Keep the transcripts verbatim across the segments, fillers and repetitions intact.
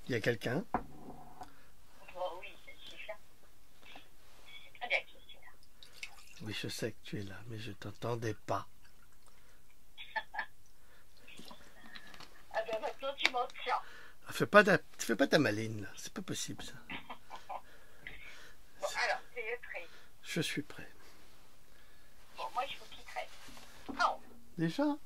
Il y a quelqu'un? Bon, oui, je suis là. C'est très bien que je suis là. Oui, je sais que tu es là, mais je t'entendais pas. Ah ben maintenant tu m'entends. Ah, Fais pas ta, fais pas ta maline, là. C'est pas possible, ça. Bon, alors, c'est prêt. Je suis prêt. Bon, moi je vous quitterai. Non, Déjà? euh,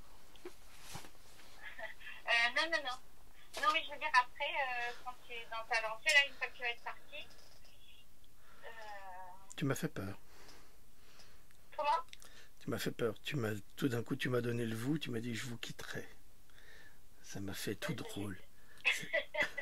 non, non, non. Non, mais je veux dire, après, euh, quand tu es dans ta lancée, là, une fois que tu vas être parti, euh, Tu m'as fait peur. comment? Tu m'as fait peur. Tu m'as, tout d'un coup, tu m'as donné le vous. Tu m'as dit je vous quitterai. Ça m'a fait tout drôle. C'est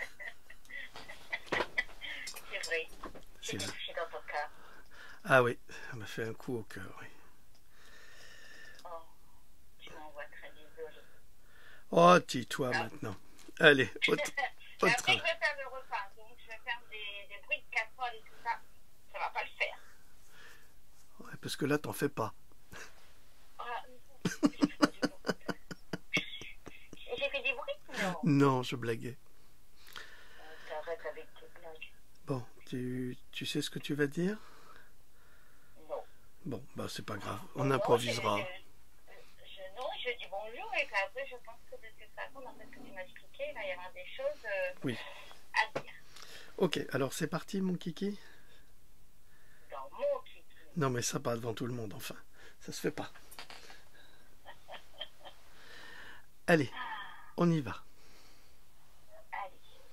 vrai. C'est J'ai vrai. touché dans ton cœur. Ah oui, ça m'a fait un coup au cœur. Oui. Oh, tu m'envoies très désolée. Oh, tis-toi Ah. maintenant. Allez, au, Et au après, travail. je vais faire le repas. Donc, je vais faire des, des bruits de casserole et tout ça. Ça va pas le faire. Ouais, parce que là, t'en fais pas. Ah, j'ai fait du bruit? Non. Non, je blaguais. Euh, T'arrêtes avec tes blagues. Bon, tu, tu sais ce que tu vas dire? Non. Bon, bah c'est pas grave. Non, On non, improvisera. je, je- je- non, je dis bonjour et puis après, je pense que de toute façon, dans ce que tu m'as expliqué, il va y avoir des choses euh, Oui. à dire. Ok, alors c'est parti, mon kiki? Dans mon kiki. Non, mais ça pas devant tout le monde, enfin. Ça se fait pas. Allez, on y va. Allez.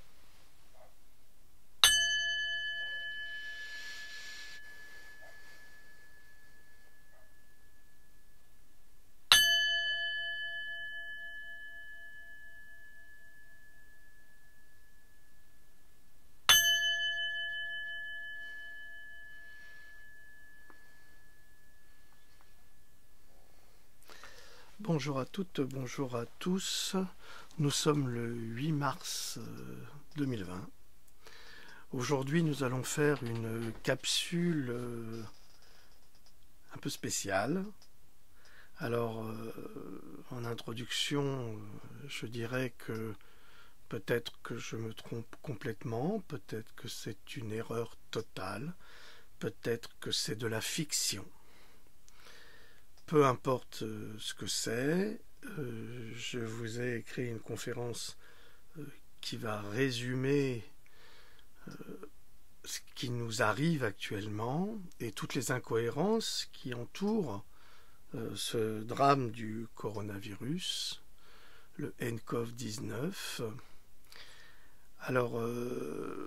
Bonjour à toutes, bonjour à tous. Nous sommes le huit mars deux mille vingt. Aujourd'hui, nous allons faire une capsule euh, un peu spéciale. Alors, euh, en introduction, euh, je dirais que peut-être que je me trompe complètement, peut-être que c'est une erreur totale, peut-être que c'est de la fiction. Peu importe euh, ce que c'est, euh, je vous ai écrit une conférence euh, qui va résumer euh, ce qui nous arrive actuellement et toutes les incohérences qui entourent euh, ce drame du coronavirus, le N C O V dix-neuf. Alors, euh,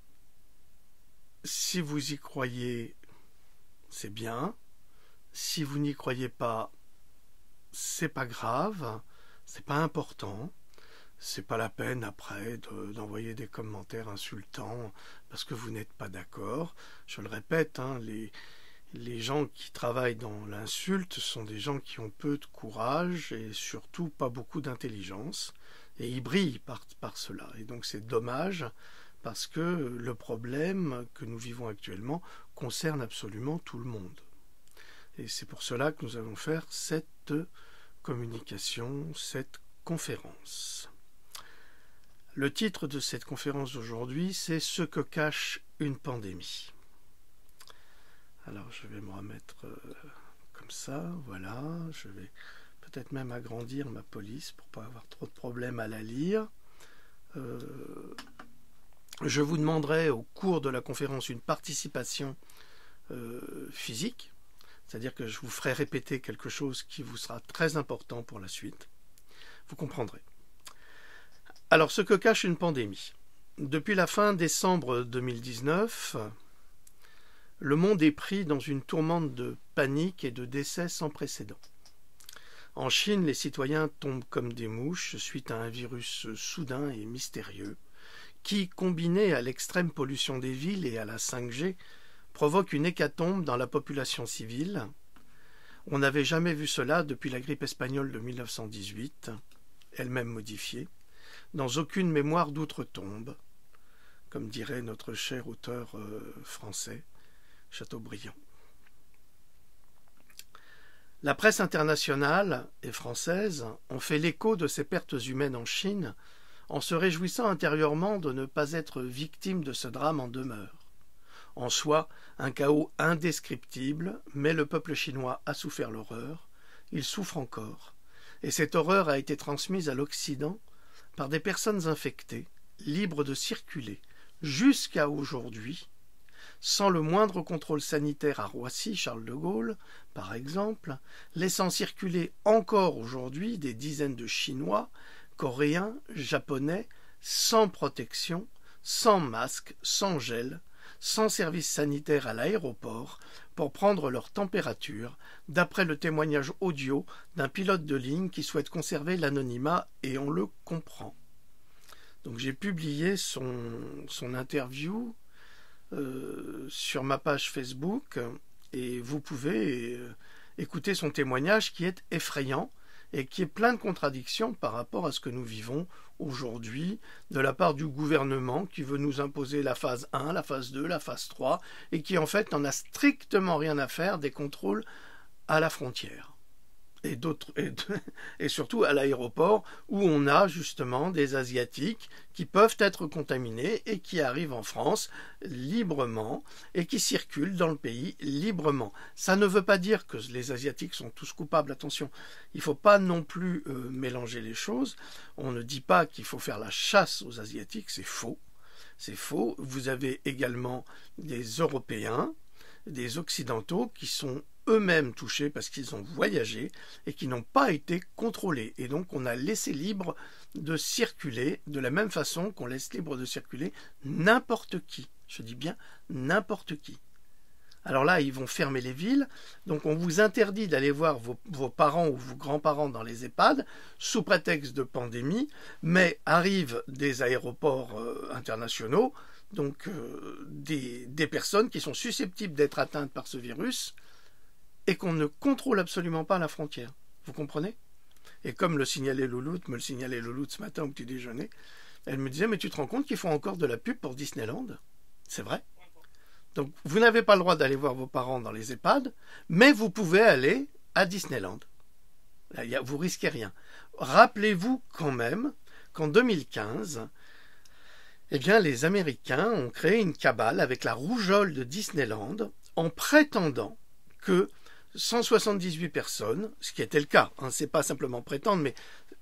si vous y croyez, c'est bien. Si vous n'y croyez pas, c'est pas grave, c'est pas important. C'est pas la peine après de, d'envoyer des commentaires insultants parce que vous n'êtes pas d'accord. Je le répète, hein, les, les gens qui travaillent dans l'insulte sont des gens qui ont peu de courage et surtout pas beaucoup d'intelligence. Et ils brillent par, par cela. Et donc c'est dommage parce que le problème que nous vivons actuellement concerne absolument tout le monde. Et c'est pour cela que nous allons faire cette communication, cette conférence. Le titre de cette conférence d'aujourd'hui, c'est « Ce que cache une pandémie ». Alors je vais me remettre euh, comme ça, voilà. Je vais peut-être même agrandir ma police pour ne pas avoir trop de problèmes à la lire. Euh, je vous demanderai au cours de la conférence une participation euh, physique. C'est-à-dire que je vous ferai répéter quelque chose qui vous sera très important pour la suite. Vous comprendrez. Alors, ce que cache une pandémie. Depuis la fin décembre deux mille dix-neuf, le monde est pris dans une tourmente de panique et de décès sans précédent. En Chine, les citoyens tombent comme des mouches suite à un virus soudain et mystérieux qui, combiné à l'extrême pollution des villes et à la cinq G, provoque une hécatombe dans la population civile. On n'avait jamais vu cela depuis la grippe espagnole de mille neuf cent dix-huit, elle-même modifiée, dans aucune mémoire d'outre-tombe, comme dirait notre cher auteur euh, français, Chateaubriand. La presse internationale et française ont fait l'écho de ces pertes humaines en Chine en se réjouissant intérieurement de ne pas être victime de ce drame en demeure. En soi, un chaos indescriptible, mais le peuple chinois a souffert l'horreur, il souffre encore, et cette horreur a été transmise à l'Occident par des personnes infectées, libres de circuler, jusqu'à aujourd'hui, sans le moindre contrôle sanitaire à Roissy, Charles de Gaulle, par exemple, laissant circuler encore aujourd'hui des dizaines de Chinois, Coréens, Japonais, sans protection, sans masque, sans gel, sans service sanitaire à l'aéroport, pour prendre leur température, d'après le témoignage audio d'un pilote de ligne qui souhaite conserver l'anonymat, et on le comprend. Donc j'ai publié son, son interview euh, sur ma page Facebook, et vous pouvez euh, écouter son témoignage qui est effrayant et qui est plein de contradictions par rapport à ce que nous vivons aujourd'hui de la part du gouvernement qui veut nous imposer la phase un, la phase deux, la phase trois, et qui en fait n'en a strictement rien à faire des contrôles à la frontière. Et, d'autres, et, et surtout à l'aéroport où on a justement des Asiatiques qui peuvent être contaminés et qui arrivent en France librement et qui circulent dans le pays librement. Ça ne veut pas dire que les Asiatiques sont tous coupables, attention. Il ne faut pas non plus euh, mélanger les choses. On ne dit pas qu'il faut faire la chasse aux Asiatiques, c'est faux. C'est faux. Vous avez également des Européens, des Occidentaux qui sont eux-mêmes touchés parce qu'ils ont voyagé et qui n'ont pas été contrôlés. Et donc on a laissé libre de circuler de la même façon qu'on laisse libre de circuler n'importe qui. Je dis bien n'importe qui. Alors là, ils vont fermer les villes, donc on vous interdit d'aller voir vos, vos parents ou vos grands-parents dans les EHPAD sous prétexte de pandémie, mais arrivent des aéroports euh, internationaux, donc euh, des, des personnes qui sont susceptibles d'être atteintes par ce virus, et qu'on ne contrôle absolument pas à la frontière. Vous comprenez? Et comme le signalait Louloute, me le signalait Louloute ce matin au petit déjeuner, elle me disait, mais tu te rends compte qu'ils font encore de la pub pour Disneyland? C'est vrai. Donc vous n'avez pas le droit d'aller voir vos parents dans les EHPAD, mais vous pouvez aller à Disneyland. Là, vous risquez rien. Rappelez-vous quand même qu'en deux mille quinze, eh bien, les Américains ont créé une cabale avec la rougeole de Disneyland en prétendant que cent soixante-dix-huit personnes, ce qui était le cas, hein, c'est pas simplement prétendre, mais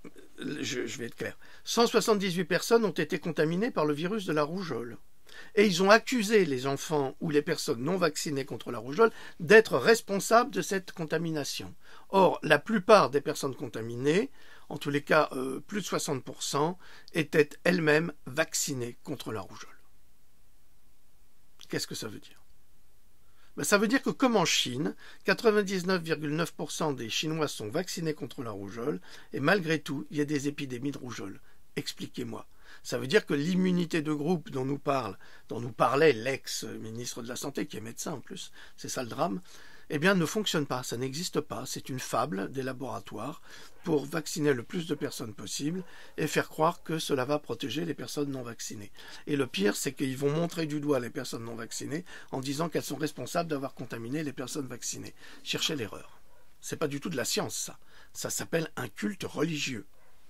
je, je vais être clair, cent soixante-dix-huit personnes ont été contaminées par le virus de la rougeole. Et ils ont accusé les enfants ou les personnes non vaccinées contre la rougeole d'être responsables de cette contamination. Or, la plupart des personnes contaminées, en tous les cas euh, plus de soixante pour cent, étaient elles-mêmes vaccinées contre la rougeole. Qu'est-ce que ça veut dire? Ben, ça veut dire que comme en Chine, quatre-vingt-dix-neuf virgule neuf pour cent des Chinois sont vaccinés contre la rougeole, et malgré tout, il y a des épidémies de rougeole. Expliquez-moi. Ça veut dire que l'immunité de groupe dont nous parle, dont nous parlait l'ex-ministre de la Santé, qui est médecin en plus, c'est ça le drame, eh bien ne fonctionne pas, ça n'existe pas. C'est une fable des laboratoires pour vacciner le plus de personnes possible et faire croire que cela va protéger les personnes non vaccinées. Et le pire, c'est qu'ils vont montrer du doigt les personnes non vaccinées en disant qu'elles sont responsables d'avoir contaminé les personnes vaccinées. Cherchez l'erreur. C'est pas du tout de la science, ça. Ça s'appelle un culte religieux.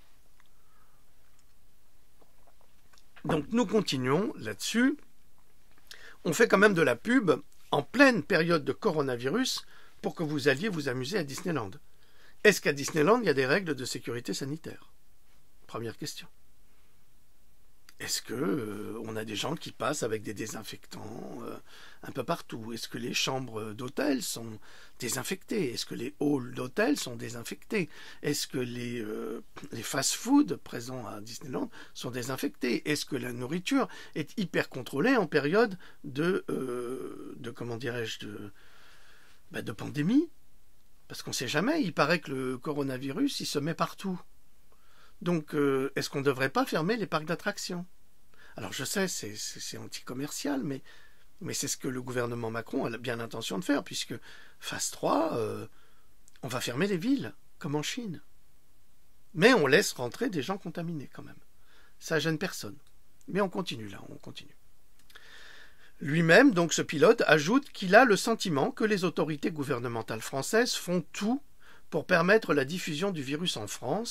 Donc nous continuons là-dessus. On fait quand même de la pub en pleine période de coronavirus pour que vous alliez vous amuser à Disneyland. Est-ce qu'à Disneyland, il y a des règles de sécurité sanitaire? Première question. Est-ce que euh, on a des gens qui passent avec des désinfectants euh, un peu partout? Est-ce que les chambres d'hôtel sont désinfectées? Est-ce que les halls d'hôtel sont désinfectés? Est-ce que les, euh, les fast-food présents à Disneyland sont désinfectés? Est-ce que la nourriture est hyper contrôlée en période de, euh, de comment dirais-je, de, bah, de pandémie? Parce qu'on ne sait jamais, il paraît que le coronavirus, il se met partout. Donc, euh, est-ce qu'on ne devrait pas fermer les parcs d'attractions? Alors, je sais, c'est, c'est, c'est anti-commercial, mais, mais c'est ce que le gouvernement Macron a bien l'intention de faire, puisque phase trois, euh, on va fermer les villes, comme en Chine. Mais on laisse rentrer des gens contaminés, quand même. Ça gêne personne. Mais on continue, là, on continue. Lui-même, donc ce pilote, ajoute qu'il a le sentiment que les autorités gouvernementales françaises font tout pour permettre la diffusion du virus en France,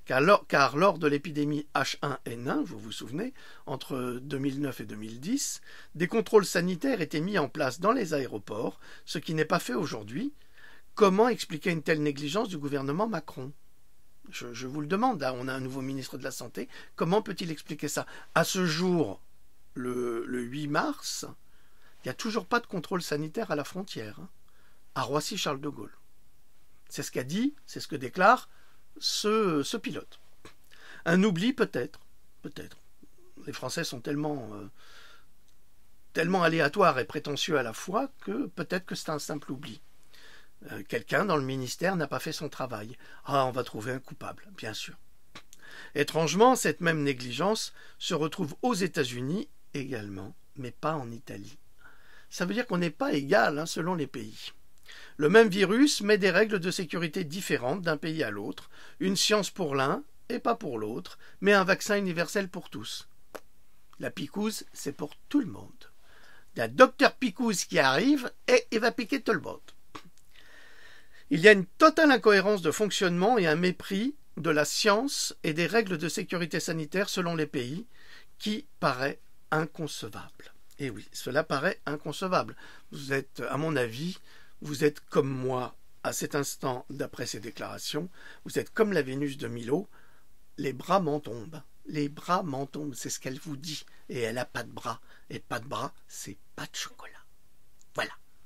car lors, car lors de l'épidémie H un N un, vous vous souvenez, entre deux mille neuf et deux mille dix, des contrôles sanitaires étaient mis en place dans les aéroports, ce qui n'est pas fait aujourd'hui. Comment expliquer une telle négligence du gouvernement Macron ? je, je vous le demande, là, on a un nouveau ministre de la Santé, comment peut-il expliquer ça ? À ce jour, le, le huit mars, il n'y a toujours pas de contrôle sanitaire à la frontière, hein, à Roissy-Charles de Gaulle. C'est ce qu'a dit, c'est ce que déclare ce, ce pilote. Un oubli peut-être, peut-être. Les Français sont tellement, euh, tellement aléatoires et prétentieux à la fois que peut-être que c'est un simple oubli. Euh, quelqu'un dans le ministère n'a pas fait son travail. Ah, on va trouver un coupable, bien sûr. Étrangement, cette même négligence se retrouve aux États-Unis également, mais pas en Italie. Ça veut dire qu'on n'est pas égal hein, selon les pays. Le même virus met des règles de sécurité différentes d'un pays à l'autre, une science pour l'un et pas pour l'autre, mais un vaccin universel pour tous. La picouse, c'est pour tout le monde. Il y a docteur Picouse qui arrive et il va piquer tout le monde. Il y a une totale incohérence de fonctionnement et un mépris de la science et des règles de sécurité sanitaire selon les pays qui paraît inconcevable. Et oui, cela paraît inconcevable. Vous êtes, à mon avis, vous êtes comme moi à cet instant d'après ces déclarations, vous êtes comme la Vénus de Milo, les bras m'en tombent. Les bras m'en tombent, c'est ce qu'elle vous dit. Et elle n'a pas de bras. Et pas de bras, c'est pas de chocolat. Voilà.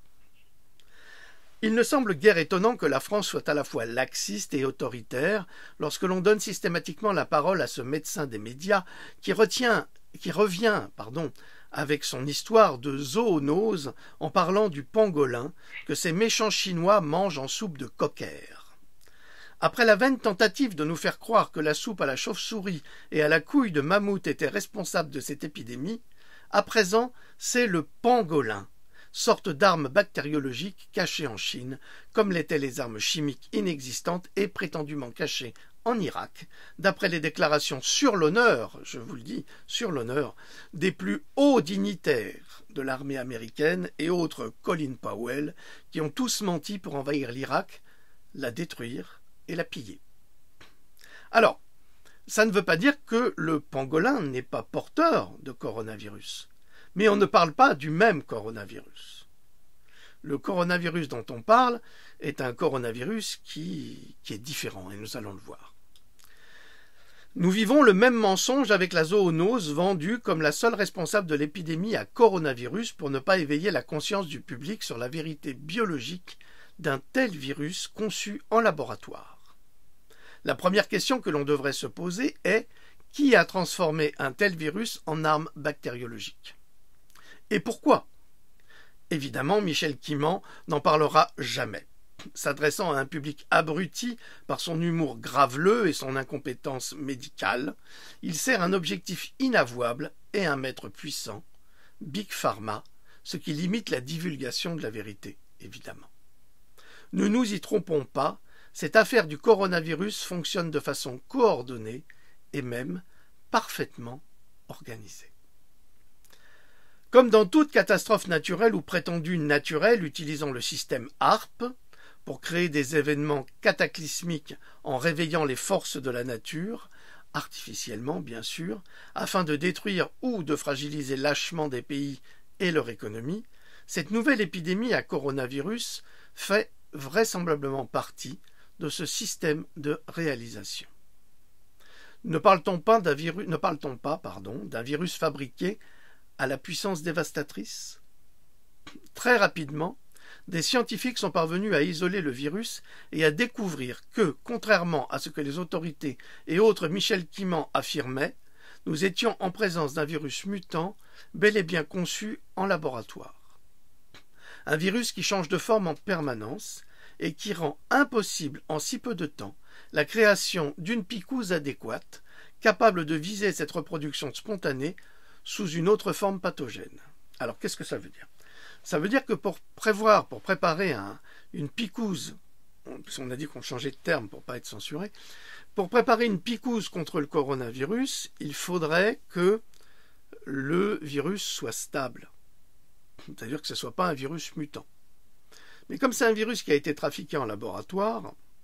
Il ne semble guère étonnant que la France soit à la fois laxiste et autoritaire lorsque l'on donne systématiquement la parole à ce médecin des médias qui, retient, qui revient pardon, avec son histoire de zoonose en parlant du pangolin que ces méchants Chinois mangent en soupe de cocker. Après la vaine tentative de nous faire croire que la soupe à la chauve-souris et à la couille de mammouth était responsable de cette épidémie, à présent c'est le pangolin, sorte d'arme bactériologique cachée en Chine, comme l'étaient les armes chimiques inexistantes et prétendument cachées en Irak, d'après les déclarations sur l'honneur, je vous le dis, sur l'honneur, des plus hauts dignitaires de l'armée américaine et autres Colin Powell, qui ont tous menti pour envahir l'Irak, la détruire et la piller. Alors, ça ne veut pas dire que le pangolin n'est pas porteur de coronavirus, mais on ne parle pas du même coronavirus. Le coronavirus dont on parle est un coronavirus qui, qui est différent, et nous allons le voir. Nous vivons le même mensonge avec la zoonose vendue comme la seule responsable de l'épidémie à coronavirus pour ne pas éveiller la conscience du public sur la vérité biologique d'un tel virus conçu en laboratoire. La première question que l'on devrait se poser est « Qui a transformé un tel virus en arme bactériologique ?» Et pourquoi ? Évidemment, Michel Quimant n'en parlera jamais. S'adressant à un public abruti par son humour graveleux et son incompétence médicale, il sert un objectif inavouable et un maître puissant, Big Pharma, ce qui limite la divulgation de la vérité, évidemment. Ne nous y trompons pas, cette affaire du coronavirus fonctionne de façon coordonnée et même parfaitement organisée. Comme dans toute catastrophe naturelle ou prétendue naturelle utilisant le système A R P pour créer des événements cataclysmiques en réveillant les forces de la nature, artificiellement bien sûr, afin de détruire ou de fragiliser lâchement des pays et leur économie, cette nouvelle épidémie à coronavirus fait vraisemblablement partie de ce système de réalisation. Ne parle-t-on pas d'un virus, ne parle-t-on pas, pardon, d'un virus fabriqué à la puissance dévastatrice ? Très rapidement, des scientifiques sont parvenus à isoler le virus et à découvrir que, contrairement à ce que les autorités et autres Michel Quimant affirmaient, nous étions en présence d'un virus mutant bel et bien conçu en laboratoire. Un virus qui change de forme en permanence et qui rend impossible en si peu de temps la création d'une picouse adéquate, capable de viser cette reproduction spontanée sous une autre forme pathogène. Alors, qu'est-ce que ça veut dire ? Ça veut dire que pour prévoir, pour préparer un, une picouse, on a dit qu'on changeait de terme pour ne pas être censuré, pour préparer une picouse contre le coronavirus, il faudrait que le virus soit stable. C'est-à-dire que ce ne soit pas un virus mutant. Mais comme c'est un virus qui a été trafiqué en laboratoire,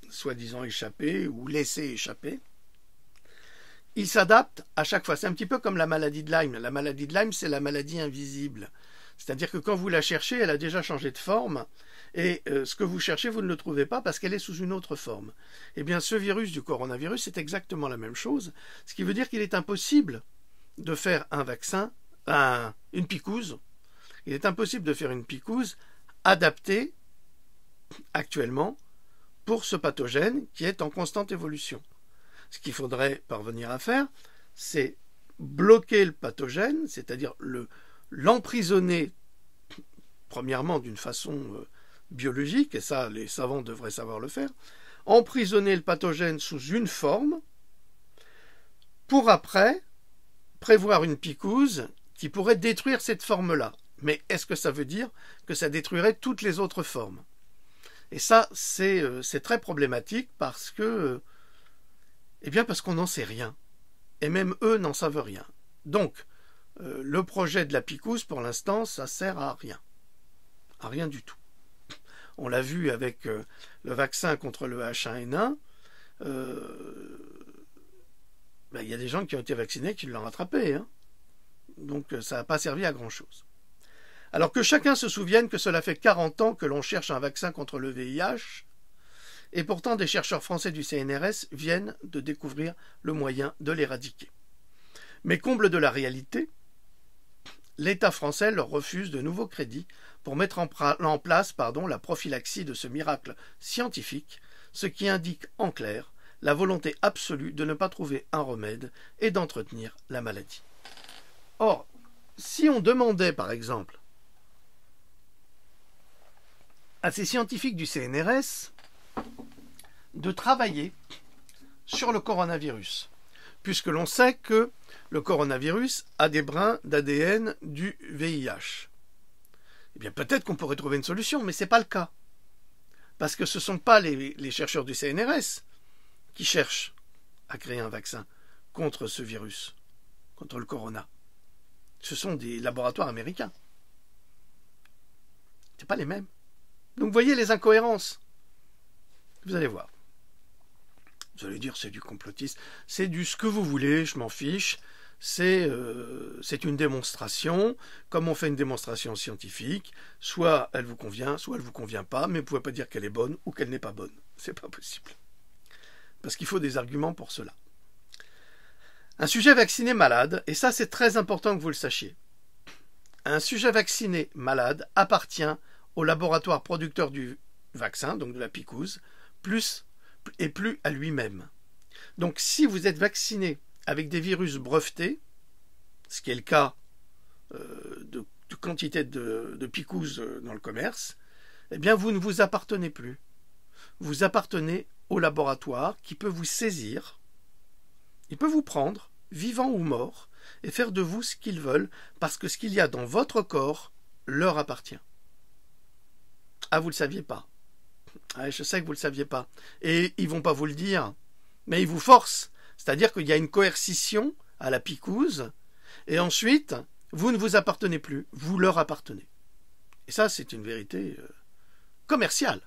soi-disant échapper ou laisser échapper. Il s'adapte à chaque fois. C'est un petit peu comme la maladie de Lyme. La maladie de Lyme, c'est la maladie invisible. C'est-à-dire que quand vous la cherchez, elle a déjà changé de forme. Et euh, ce que vous cherchez, vous ne le trouvez pas parce qu'elle est sous une autre forme. Eh bien, ce virus du coronavirus, c'est exactement la même chose. Ce qui veut dire qu'il est impossible de faire un vaccin, un, une picouse. Il est impossible de faire une picouse adaptée actuellement pour ce pathogène qui est en constante évolution. Ce qu'il faudrait parvenir à faire, c'est bloquer le pathogène, c'est-à-dire le, l'emprisonner, premièrement d'une façon euh, biologique, et ça les savants devraient savoir le faire, emprisonner le pathogène sous une forme, pour après prévoir une picouse qui pourrait détruire cette forme-là. Mais est-ce que ça veut dire que ça détruirait toutes les autres formes? Et ça, c'est, euh, c'est très problématique parce que, euh, eh bien parce qu'on n'en sait rien. Et même eux n'en savent rien. Donc, euh, le projet de la picouse, pour l'instant, ça sert à rien. À rien du tout. On l'a vu avec euh, le vaccin contre le H un N un. Euh, ben, y a des gens qui ont été vaccinés qui l'ont rattrapé. Hein. Donc, ça n'a pas servi à grand-chose. Alors que chacun se souvienne que cela fait quarante ans que l'on cherche un vaccin contre le V I H, et pourtant des chercheurs français du C N R S viennent de découvrir le moyen de l'éradiquer. Mais comble de la réalité, l'État français leur refuse de nouveaux crédits pour mettre en, en place pardon, la prophylaxie de ce miracle scientifique, ce qui indique en clair la volonté absolue de ne pas trouver un remède et d'entretenir la maladie. Or, si on demandait par exemple à ces scientifiques du C N R S de travailler sur le coronavirus, puisque l'on sait que le coronavirus a des brins d'A D N du V I H. Eh bien, peut-être qu'on pourrait trouver une solution, mais ce n'est pas le cas. Parce que ce ne sont pas les, les chercheurs du C N R S qui cherchent à créer un vaccin contre ce virus, contre le corona. Ce sont des laboratoires américains. Ce n'est pas les mêmes. Donc, vous voyez les incohérences. Vous allez voir. Vous allez dire, c'est du complotisme. C'est du ce que vous voulez, je m'en fiche. C'est euh, c'est une démonstration. Comme on fait une démonstration scientifique, soit elle vous convient, soit elle ne vous convient pas, mais vous ne pouvez pas dire qu'elle est bonne ou qu'elle n'est pas bonne. C'est pas possible. Parce qu'il faut des arguments pour cela. Un sujet vacciné malade, et ça c'est très important que vous le sachiez. Un sujet vacciné malade appartient au laboratoire producteur du vaccin, donc de la picouse, plus et plus à lui-même. Donc si vous êtes vacciné avec des virus brevetés, ce qui est le cas euh, de, de quantité de, de picouse dans le commerce, eh bien vous ne vous appartenez plus. Vous appartenez au laboratoire qui peut vous saisir, il peut vous prendre, vivant ou mort, et faire de vous ce qu'ils veulent, parce que ce qu'il y a dans votre corps leur appartient. Ah, vous ne le saviez pas. Ah, je sais que vous ne le saviez pas. Et ils ne vont pas vous le dire, mais ils vous forcent. C'est-à-dire qu'il y a une coercition à la picouse, et ensuite, vous ne vous appartenez plus, vous leur appartenez. Et ça, c'est une vérité euh, commerciale.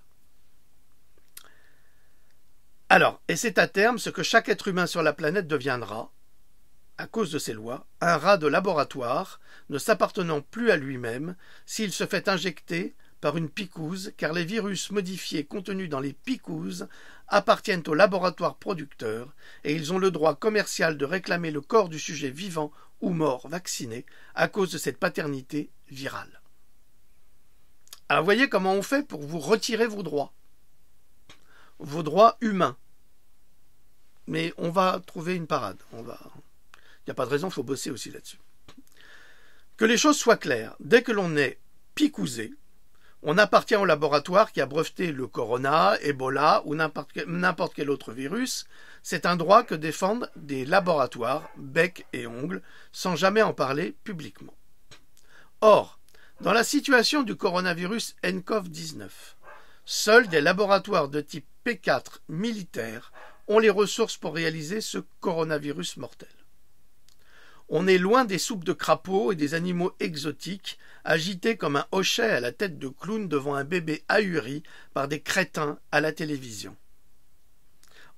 Alors, et c'est à terme ce que chaque être humain sur la planète deviendra, à cause de ces lois, un rat de laboratoire, ne s'appartenant plus à lui-même, s'il se fait injecter par une picouse, car les virus modifiés contenus dans les picouses appartiennent au laboratoire producteur, et ils ont le droit commercial de réclamer le corps du sujet vivant ou mort vacciné à cause de cette paternité virale. Alors, voyez comment on fait pour vous retirer vos droits. Vos droits humains. Mais on va trouver une parade. On va... Il n'y a pas de raison, il faut bosser aussi là-dessus. Que les choses soient claires. Dès que l'on est picousé, on appartient au laboratoire qui a breveté le corona, Ebola ou n'importe quel, n'importe quel autre virus. C'est un droit que défendent des laboratoires, bec et ongles, sans jamais en parler publiquement. Or, dans la situation du coronavirus N C O V dix-neuf, seuls des laboratoires de type P quatre militaires ont les ressources pour réaliser ce coronavirus mortel. On est loin des soupes de crapauds et des animaux exotiques agités comme un hochet à la tête de clown devant un bébé ahuri par des crétins à la télévision.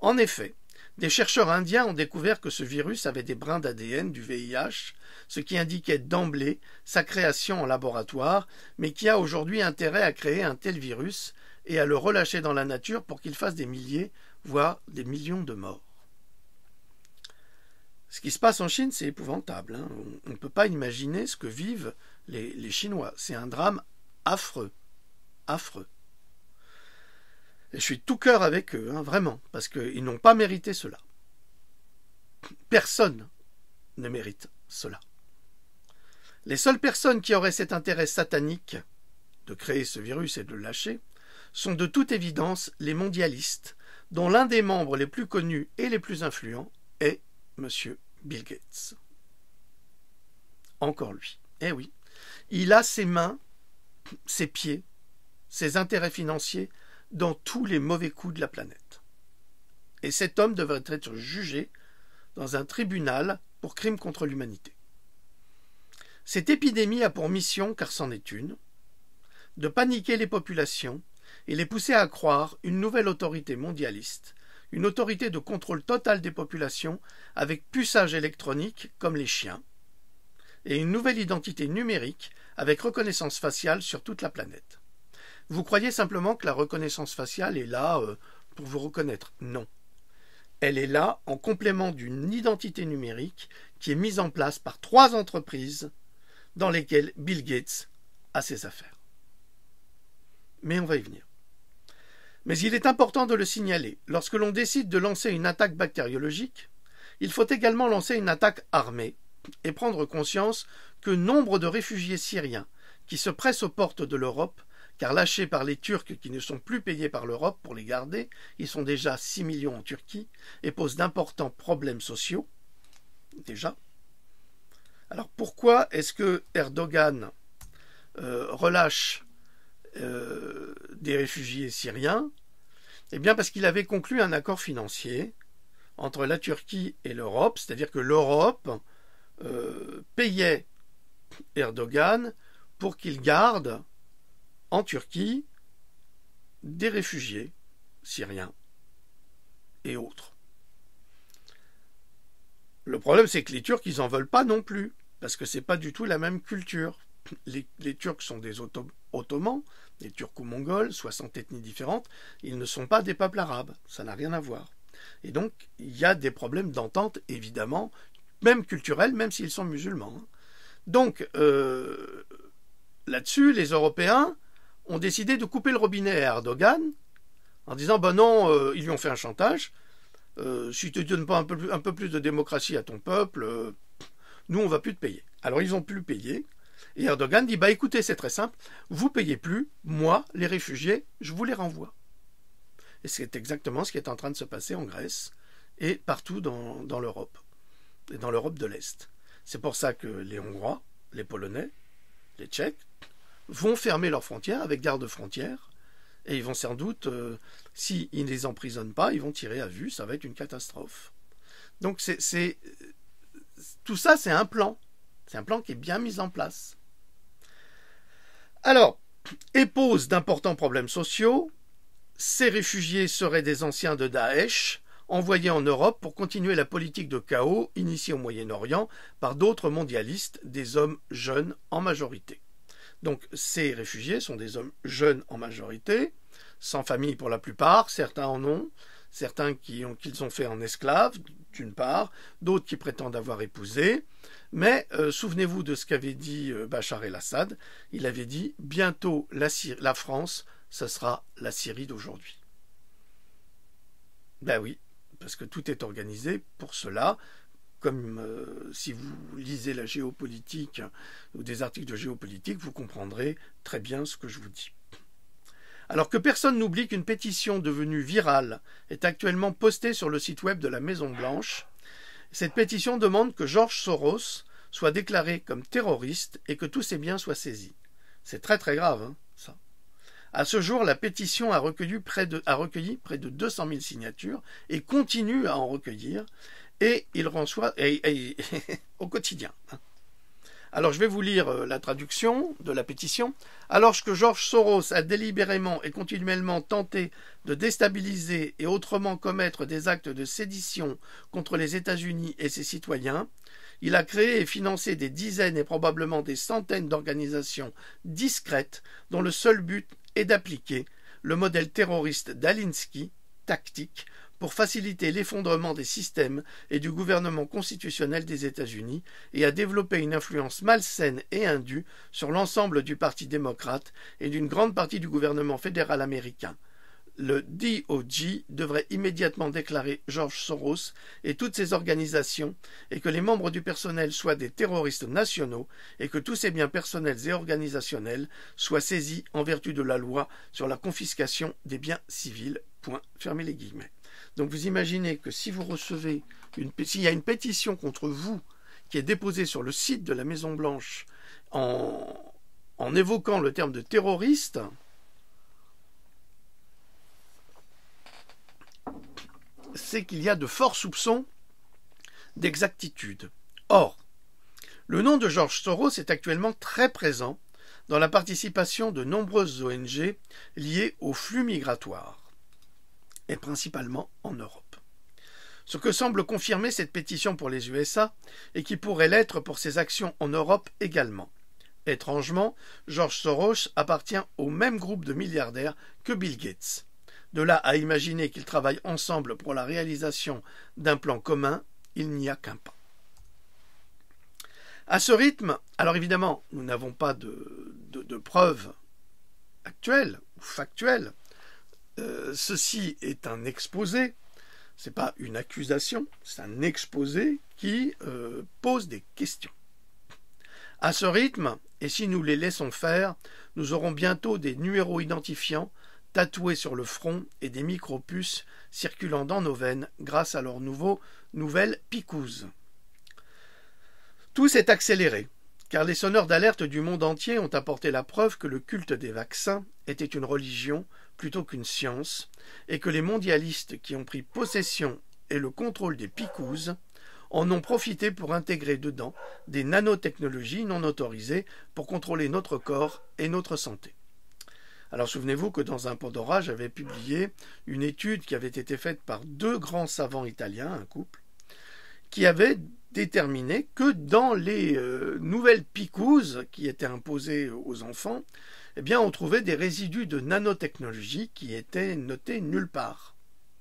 En effet, des chercheurs indiens ont découvert que ce virus avait des brins d'A D N du V I H, ce qui indiquait d'emblée sa création en laboratoire, mais qui a aujourd'hui intérêt à créer un tel virus et à le relâcher dans la nature pour qu'il fasse des milliers, voire des millions de morts. Ce qui se passe en Chine, c'est épouvantable. Hein. On ne peut pas imaginer ce que vivent les, les Chinois. C'est un drame affreux. Affreux. Et je suis tout cœur avec eux, hein, vraiment, parce qu'ils n'ont pas mérité cela. Personne ne mérite cela. Les seules personnes qui auraient cet intérêt satanique de créer ce virus et de le lâcher sont de toute évidence les mondialistes, dont l'un des membres les plus connus et les plus influents est M. Bill Gates. Encore lui. Eh oui, il a ses mains, ses pieds, ses intérêts financiers dans tous les mauvais coups de la planète. Et cet homme devrait être jugé dans un tribunal pour crime contre l'humanité. Cette épidémie a pour mission, car c'en est une, de paniquer les populations et les pousser à croire une nouvelle autorité mondialiste, une autorité de contrôle total des populations avec puçage électronique comme les chiens, et une nouvelle identité numérique avec reconnaissance faciale sur toute la planète. Vous croyez simplement que la reconnaissance faciale est là euh, pour vous reconnaître? Non. Elle est là en complément d'une identité numérique qui est mise en place par trois entreprises dans lesquelles Bill Gates a ses affaires. Mais on va y venir. Mais il est important de le signaler, lorsque l'on décide de lancer une attaque bactériologique, il faut également lancer une attaque armée et prendre conscience que nombre de réfugiés syriens qui se pressent aux portes de l'Europe, car lâchés par les Turcs qui ne sont plus payés par l'Europe pour les garder, ils sont déjà six millions en Turquie et posent d'importants problèmes sociaux, déjà. Alors pourquoi est-ce que Erdogan euh, relâche euh, des réfugiés syriens? Eh bien parce qu'il avait conclu un accord financier entre la Turquie et l'Europe, c'est-à-dire que l'Europe euh, payait Erdogan pour qu'il garde en Turquie des réfugiés syriens et autres. Le problème, c'est que les Turcs, ils n'en veulent pas non plus, parce que ce n'est pas du tout la même culture. Les, les Turcs sont des Otto, Ottomans, des Turco-Mongols, soixante ethnies différentes, ils ne sont pas des peuples arabes, ça n'a rien à voir. Et donc, il y a des problèmes d'entente, évidemment, même culturels, même s'ils sont musulmans. Donc, euh, là-dessus, les Européens ont décidé de couper le robinet à Erdogan, en disant, ben non, euh, ils lui ont fait un chantage, euh, si tu ne donnes pas un peu, plus, un peu plus de démocratie à ton peuple, euh, nous, on ne va plus te payer. Alors, ils n'ont plus payé, et Erdogan dit, bah écoutez, c'est très simple, vous ne payez plus, moi, les réfugiés, je vous les renvoie. Et c'est exactement ce qui est en train de se passer en Grèce et partout dans, dans l'Europe, et dans l'Europe de l'Est. C'est pour ça que les Hongrois, les Polonais, les Tchèques, vont fermer leurs frontières avec garde-frontières, et ils vont sans doute, euh, s'ils ne les emprisonnent pas, ils vont tirer à vue, ça va être une catastrophe. Donc c'est, c'est, tout ça, c'est un plan. C'est un plan qui est bien mis en place. Alors, et pose d'importants problèmes sociaux, ces réfugiés seraient des anciens de Daesh, envoyés en Europe pour continuer la politique de chaos initiée au Moyen-Orient par d'autres mondialistes, des hommes jeunes en majorité. Donc ces réfugiés sont des hommes jeunes en majorité, sans famille pour la plupart, certains en ont, certains qui ont, qu'ils ont fait en esclaves, d'une part, d'autres qui prétendent avoir épousé, mais euh, souvenez-vous de ce qu'avait dit euh, Bachar el-Assad, il avait dit « bientôt la, la France, ce sera la Syrie d'aujourd'hui ». Ben oui, parce que tout est organisé pour cela, comme euh, si vous lisez la géopolitique ou des articles de géopolitique, vous comprendrez très bien ce que je vous dis. Alors que personne n'oublie qu'une pétition devenue virale est actuellement postée sur le site web de la Maison-Blanche, cette pétition demande que George Soros soit déclaré comme terroriste et que tous ses biens soient saisis. C'est très très grave, hein, ça. À ce jour, la pétition a recueilli près de, a recueilli près de deux cent mille signatures et continue à en recueillir, et il reçoit et, et, au quotidien. Hein. Alors je vais vous lire la traduction de la pétition. Alors que George Soros a délibérément et continuellement tenté de déstabiliser et autrement commettre des actes de sédition contre les États-Unis et ses citoyens, il a créé et financé des dizaines et probablement des centaines d'organisations discrètes dont le seul but est d'appliquer le modèle terroriste d'Alinsky, tactique, pour faciliter l'effondrement des systèmes et du gouvernement constitutionnel des États-Unis et a développé une influence malsaine et indue sur l'ensemble du Parti démocrate et d'une grande partie du gouvernement fédéral américain. Le D O J devrait immédiatement déclarer George Soros et toutes ses organisations et que les membres du personnel soient des terroristes nationaux et que tous ces biens personnels et organisationnels soient saisis en vertu de la loi sur la confiscation des biens civils. Point. Fermez les guillemets. Donc vous imaginez que si vous recevez, une, s'il y a une pétition contre vous qui est déposée sur le site de la Maison-Blanche en, en évoquant le terme de terroriste, c'est qu'il y a de forts soupçons d'exactitude. Or, le nom de George Soros est actuellement très présent dans la participation de nombreuses O N G liées aux flux migratoires, et principalement en Europe. Ce que semble confirmer cette pétition pour les U S A et qui pourrait l'être pour ses actions en Europe également. Étrangement, George Soros appartient au même groupe de milliardaires que Bill Gates. De là à imaginer qu'ils travaillent ensemble pour la réalisation d'un plan commun, il n'y a qu'un pas. À ce rythme, alors évidemment, nous n'avons pas de, de, de preuves actuelles ou factuelles. Euh, ceci est un exposé, ce n'est pas une accusation, c'est un exposé qui euh, pose des questions. À ce rythme, et si nous les laissons faire, nous aurons bientôt des numéros identifiants tatoués sur le front et des micropuces circulant dans nos veines grâce à leur nouveau, nouvelle picouse. Tout s'est accéléré, car les sonneurs d'alerte du monde entier ont apporté la preuve que le culte des vaccins était une religion plutôt qu'une science, et que les mondialistes qui ont pris possession et le contrôle des picouses en ont profité pour intégrer dedans des nanotechnologies non autorisées pour contrôler notre corps et notre santé. Alors souvenez-vous que dans un Pandora, j'avais publié une étude qui avait été faite par deux grands savants italiens, un couple, qui avait déterminé que dans les euh, nouvelles picouses qui étaient imposées aux enfants, eh bien, on trouvait des résidus de nanotechnologie qui étaient notés nulle part.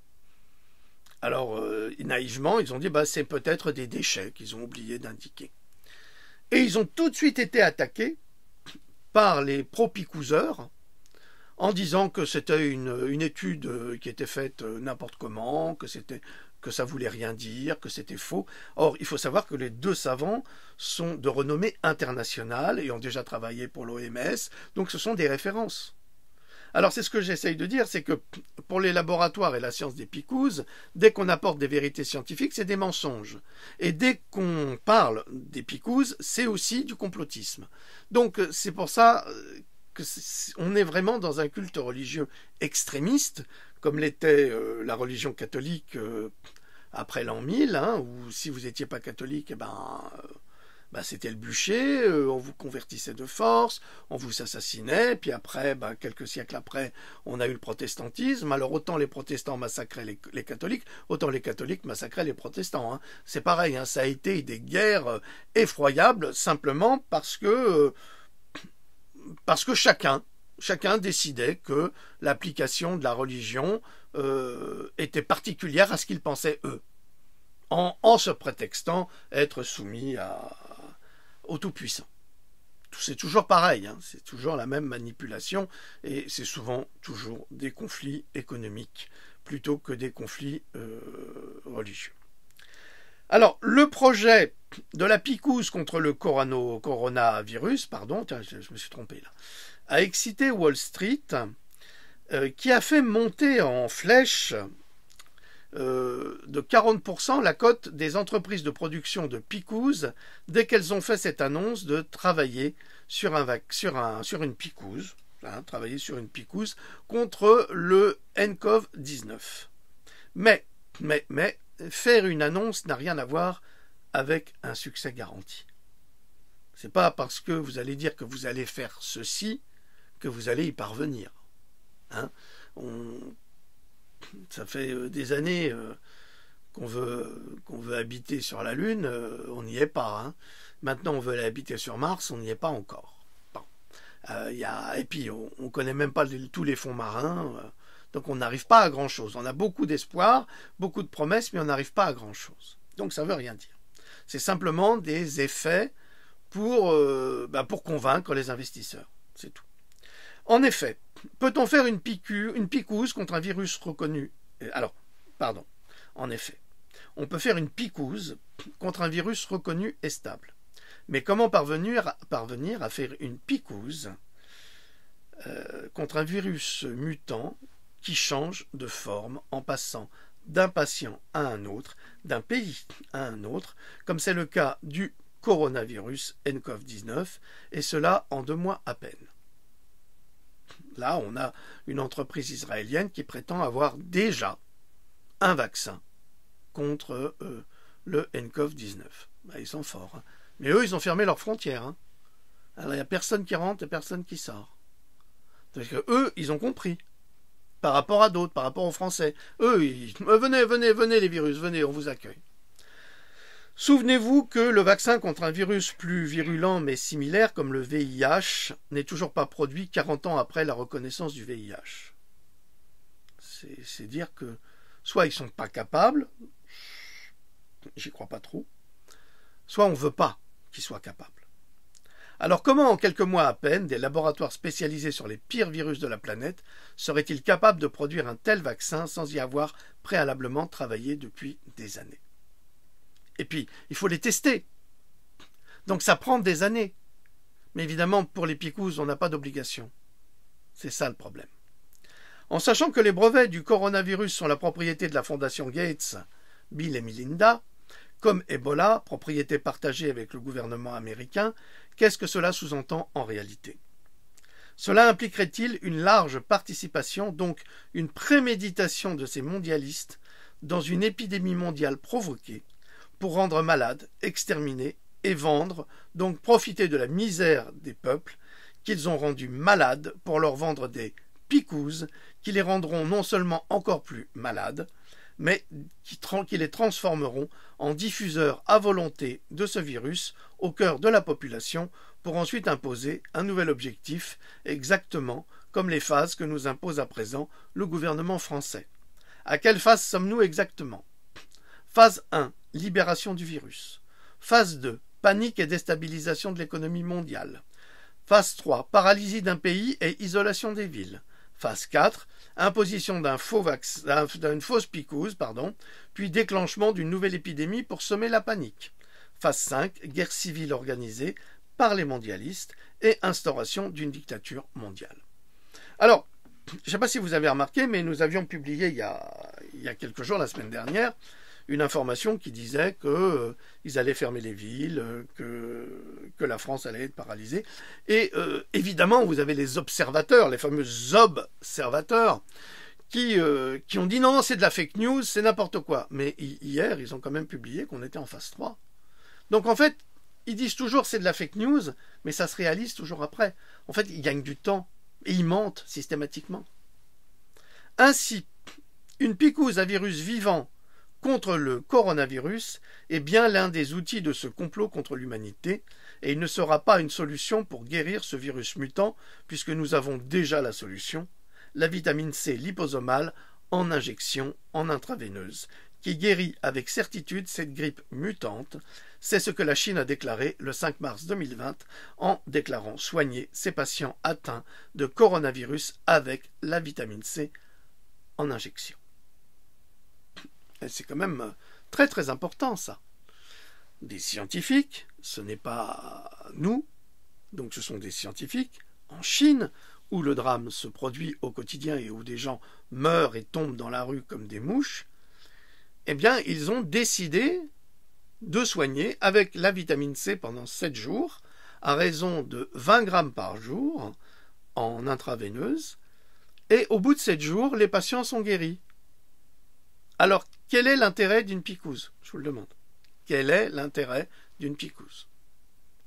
Alors, euh, naïvement, ils ont dit bah, c'est peut-être des déchets qu'ils ont oublié d'indiquer. Et ils ont tout de suite été attaqués par les pro-picouseurs en disant que c'était une, une étude qui était faite n'importe comment, que c'était que ça voulait rien dire, que c'était faux. Or, il faut savoir que les deux savants sont de renommée internationale et ont déjà travaillé pour l'O M S, donc ce sont des références. Alors, c'est ce que j'essaye de dire, c'est que pour les laboratoires et la science des picouses, dès qu'on apporte des vérités scientifiques, c'est des mensonges. Et dès qu'on parle des picouses, c'est aussi du complotisme. Donc, c'est pour ça qu'on est vraiment dans un culte religieux extrémiste, comme l'était euh, la religion catholique euh, après l'an mille, hein, où si vous n'étiez pas catholique, eh ben, euh, ben, c'était le bûcher, euh, on vous convertissait de force, on vous assassinait, puis après, ben, quelques siècles après, on a eu le protestantisme. Alors autant les protestants massacraient les, les catholiques, autant les catholiques massacraient les protestants. Hein. C'est pareil, hein, ça a été des guerres euh, effroyables, simplement parce que, euh, parce que chacun, Chacun décidait que l'application de la religion euh, était particulière à ce qu'ils pensaient eux, en, en se prétextant être soumis à, au Tout-Puissant. C'est toujours pareil, hein, c'est toujours la même manipulation, et c'est souvent toujours des conflits économiques, plutôt que des conflits euh, religieux. Alors, le projet de la picouse contre le corano, coronavirus, pardon, tiens, je, je me suis trompé là, a excité Wall Street, euh, qui a fait monter en flèche euh, de quarante pour cent la cote des entreprises de production de picouse dès qu'elles ont fait cette annonce de travailler sur, un, sur, un, sur une picouse, hein, travailler sur une picouse contre le N C O V dix-neuf. Mais, mais, mais, faire une annonce n'a rien à voir avec un succès garanti. C'est pas parce que vous allez dire que vous allez faire ceci que vous allez y parvenir. Hein, on... Ça fait des années euh, qu'on veut, qu'on veut habiter sur la Lune, euh, on n'y est pas. Hein. Maintenant, on veut aller habiter sur Mars, on n'y est pas encore. Bon. Euh, y a... Et puis, on ne connaît même pas les, tous les fonds marins, euh, donc on n'arrive pas à grand-chose. On a beaucoup d'espoir, beaucoup de promesses, mais on n'arrive pas à grand-chose. Donc ça ne veut rien dire. C'est simplement des effets pour, euh, bah, pour convaincre les investisseurs. C'est tout. En effet, peut-on faire une, piqûre, une piquouse contre un virus reconnu? Alors, pardon, en effet, on peut faire une piquouse contre un virus reconnu et stable. Mais comment parvenir, parvenir à faire une piquouse euh, contre un virus mutant qui change de forme en passant d'un patient à un autre, d'un pays à un autre, comme c'est le cas du coronavirus N C O V dix-neuf, et cela en deux mois à peine. Là, on a une entreprise israélienne qui prétend avoir déjà un vaccin contre euh, le N C O V dix-neuf. Ben, ils sont forts. Hein. Mais eux, ils ont fermé leurs frontières. Hein. Alors, il n'y a personne qui rentre et personne qui sort. Parce que eux, ils ont compris. Par rapport à d'autres, par rapport aux Français. Eux, ils... venez, venez, venez les virus, venez, on vous accueille. Souvenez-vous que le vaccin contre un virus plus virulent mais similaire, comme le V I H, n'est toujours pas produit quarante ans après la reconnaissance du V I H. C'est dire que soit ils ne sont pas capables, j'y crois pas trop, soit on ne veut pas qu'ils soient capables. Alors comment en quelques mois à peine, des laboratoires spécialisés sur les pires virus de la planète seraient-ils capables de produire un tel vaccin sans y avoir préalablement travaillé depuis des années? Et puis, il faut les tester. Donc ça prend des années. Mais évidemment, pour les piquouzes, on n'a pas d'obligation. C'est ça le problème. En sachant que les brevets du coronavirus sont la propriété de la Fondation Gates, Bill et Melinda, comme Ebola, propriété partagée avec le gouvernement américain, qu'est-ce que cela sous-entend en réalité? Cela impliquerait-il une large participation, donc une préméditation de ces mondialistes dans une épidémie mondiale provoquée pour rendre malades, exterminer et vendre, donc profiter de la misère des peuples qu'ils ont rendus malades pour leur vendre des piquouzes qui les rendront non seulement encore plus malades, mais qui, qui les transformeront en diffuseurs à volonté de ce virus au cœur de la population pour ensuite imposer un nouvel objectif exactement comme les phases que nous impose à présent le gouvernement français. À quelle phase sommes-nous exactement? Phase un. Libération du virus. Phase deux. Panique et déstabilisation de l'économie mondiale. Phase trois. Paralysie d'un pays et isolation des villes. Phase quatre. Imposition d'un faux vaccin, d'une fausse piquouse, pardon, puis déclenchement d'une nouvelle épidémie pour semer la panique. Phase cinq. Guerre civile organisée par les mondialistes et instauration d'une dictature mondiale. Alors, je ne sais pas si vous avez remarqué, mais nous avions publié il y a, il y a quelques jours, la semaine dernière, une information qui disait qu'ils euh, allaient fermer les villes, euh, que, que la France allait être paralysée. Et euh, évidemment, vous avez les observateurs, les fameux observateurs, qui, euh, qui ont dit non, non, c'est de la fake news, c'est n'importe quoi. Mais hier, ils ont quand même publié qu'on était en phase trois. Donc en fait, ils disent toujours c'est de la fake news, mais ça se réalise toujours après. En fait, ils gagnent du temps et ils mentent systématiquement. Ainsi, une piquouse à virus vivant contre le coronavirus est bien l'un des outils de ce complot contre l'humanité, et il ne sera pas une solution pour guérir ce virus mutant, puisque nous avons déjà la solution, la vitamine C liposomale en injection en intraveineuse, qui guérit avec certitude cette grippe mutante. C'est ce que la Chine a déclaré le cinq mars deux mille vingt en déclarant soigner ses patients atteints de coronavirus avec la vitamine C en injection. C'est quand même très très important ça. Des scientifiques, ce n'est pas nous, donc ce sont des scientifiques en Chine, où le drame se produit au quotidien et où des gens meurent et tombent dans la rue comme des mouches, eh bien ils ont décidé de soigner avec la vitamine C pendant sept jours, à raison de vingt grammes par jour en intraveineuse, et au bout de sept jours, les patients sont guéris. Alors, quel est l'intérêt d'une piquouse? Je vous le demande. Quel est l'intérêt d'une piquouse?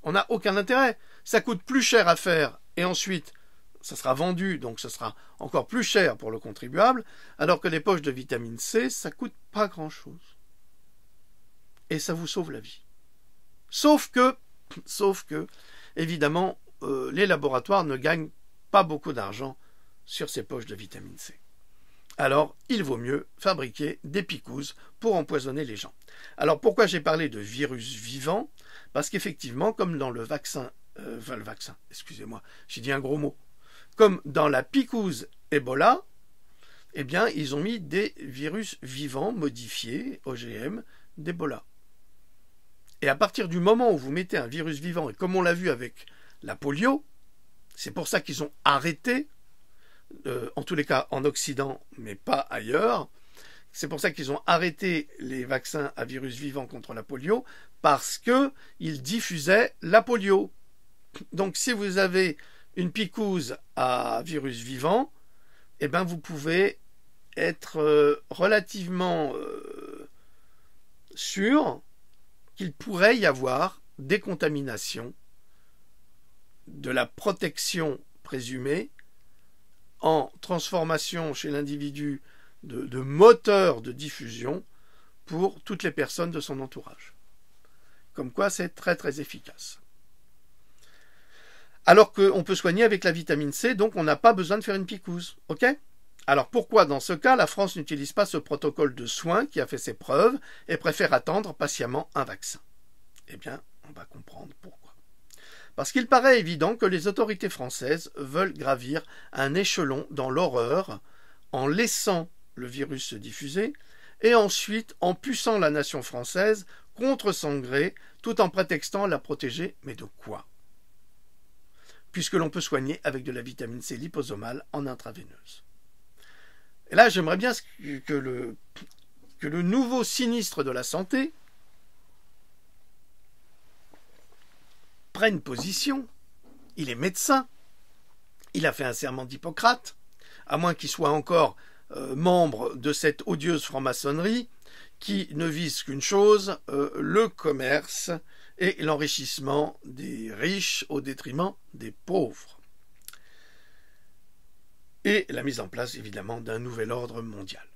On n'a aucun intérêt. Ça coûte plus cher à faire et ensuite, ça sera vendu, donc ce sera encore plus cher pour le contribuable, alors que les poches de vitamine C, ça coûte pas grand-chose. Et ça vous sauve la vie. Sauf que, sauf que, évidemment, euh, les laboratoires ne gagnent pas beaucoup d'argent sur ces poches de vitamine C. Alors, il vaut mieux fabriquer des picouzes pour empoisonner les gens. Alors, pourquoi j'ai parlé de virus vivant? Parce qu'effectivement, comme dans le vaccin, euh, enfin le vaccin, excusez-moi, j'ai dit un gros mot, comme dans la picouse Ebola, eh bien, ils ont mis des virus vivants modifiés, O G M, d'Ebola. Et à partir du moment où vous mettez un virus vivant, et comme on l'a vu avec la polio, c'est pour ça qu'ils ont arrêté, euh, en tous les cas en Occident, mais pas ailleurs, c'est pour ça qu'ils ont arrêté les vaccins à virus vivant contre la polio, parce qu'ils diffusaient la polio. Donc si vous avez une picouse à virus vivant, eh ben vous pouvez être euh, relativement euh, sûr qu'il pourrait y avoir des contaminations de la protection présumée en transformation chez l'individu de, de moteur de diffusion pour toutes les personnes de son entourage. Comme quoi c'est très très efficace. Alors qu'on peut soigner avec la vitamine C, donc on n'a pas besoin de faire une picouse. Ok ? Alors pourquoi dans ce cas la France n'utilise pas ce protocole de soins qui a fait ses preuves et préfère attendre patiemment un vaccin? Eh bien, on va comprendre pourquoi. Parce qu'il paraît évident que les autorités françaises veulent gravir un échelon dans l'horreur en laissant le virus se diffuser et ensuite en puçant la nation française contre son gré tout en prétextant la protéger. Mais de quoi? Puisque l'on peut soigner avec de la vitamine C liposomale en intraveineuse. Et là, j'aimerais bien que le, que le nouveau sinistre de la santé prenne position. Il est médecin. Il a fait un serment d'Hippocrate, à moins qu'il soit encore euh, membre de cette odieuse franc-maçonnerie qui ne vise qu'une chose, euh, le commerce et l'enrichissement des riches au détriment des pauvres. Et la mise en place, évidemment, d'un nouvel ordre mondial.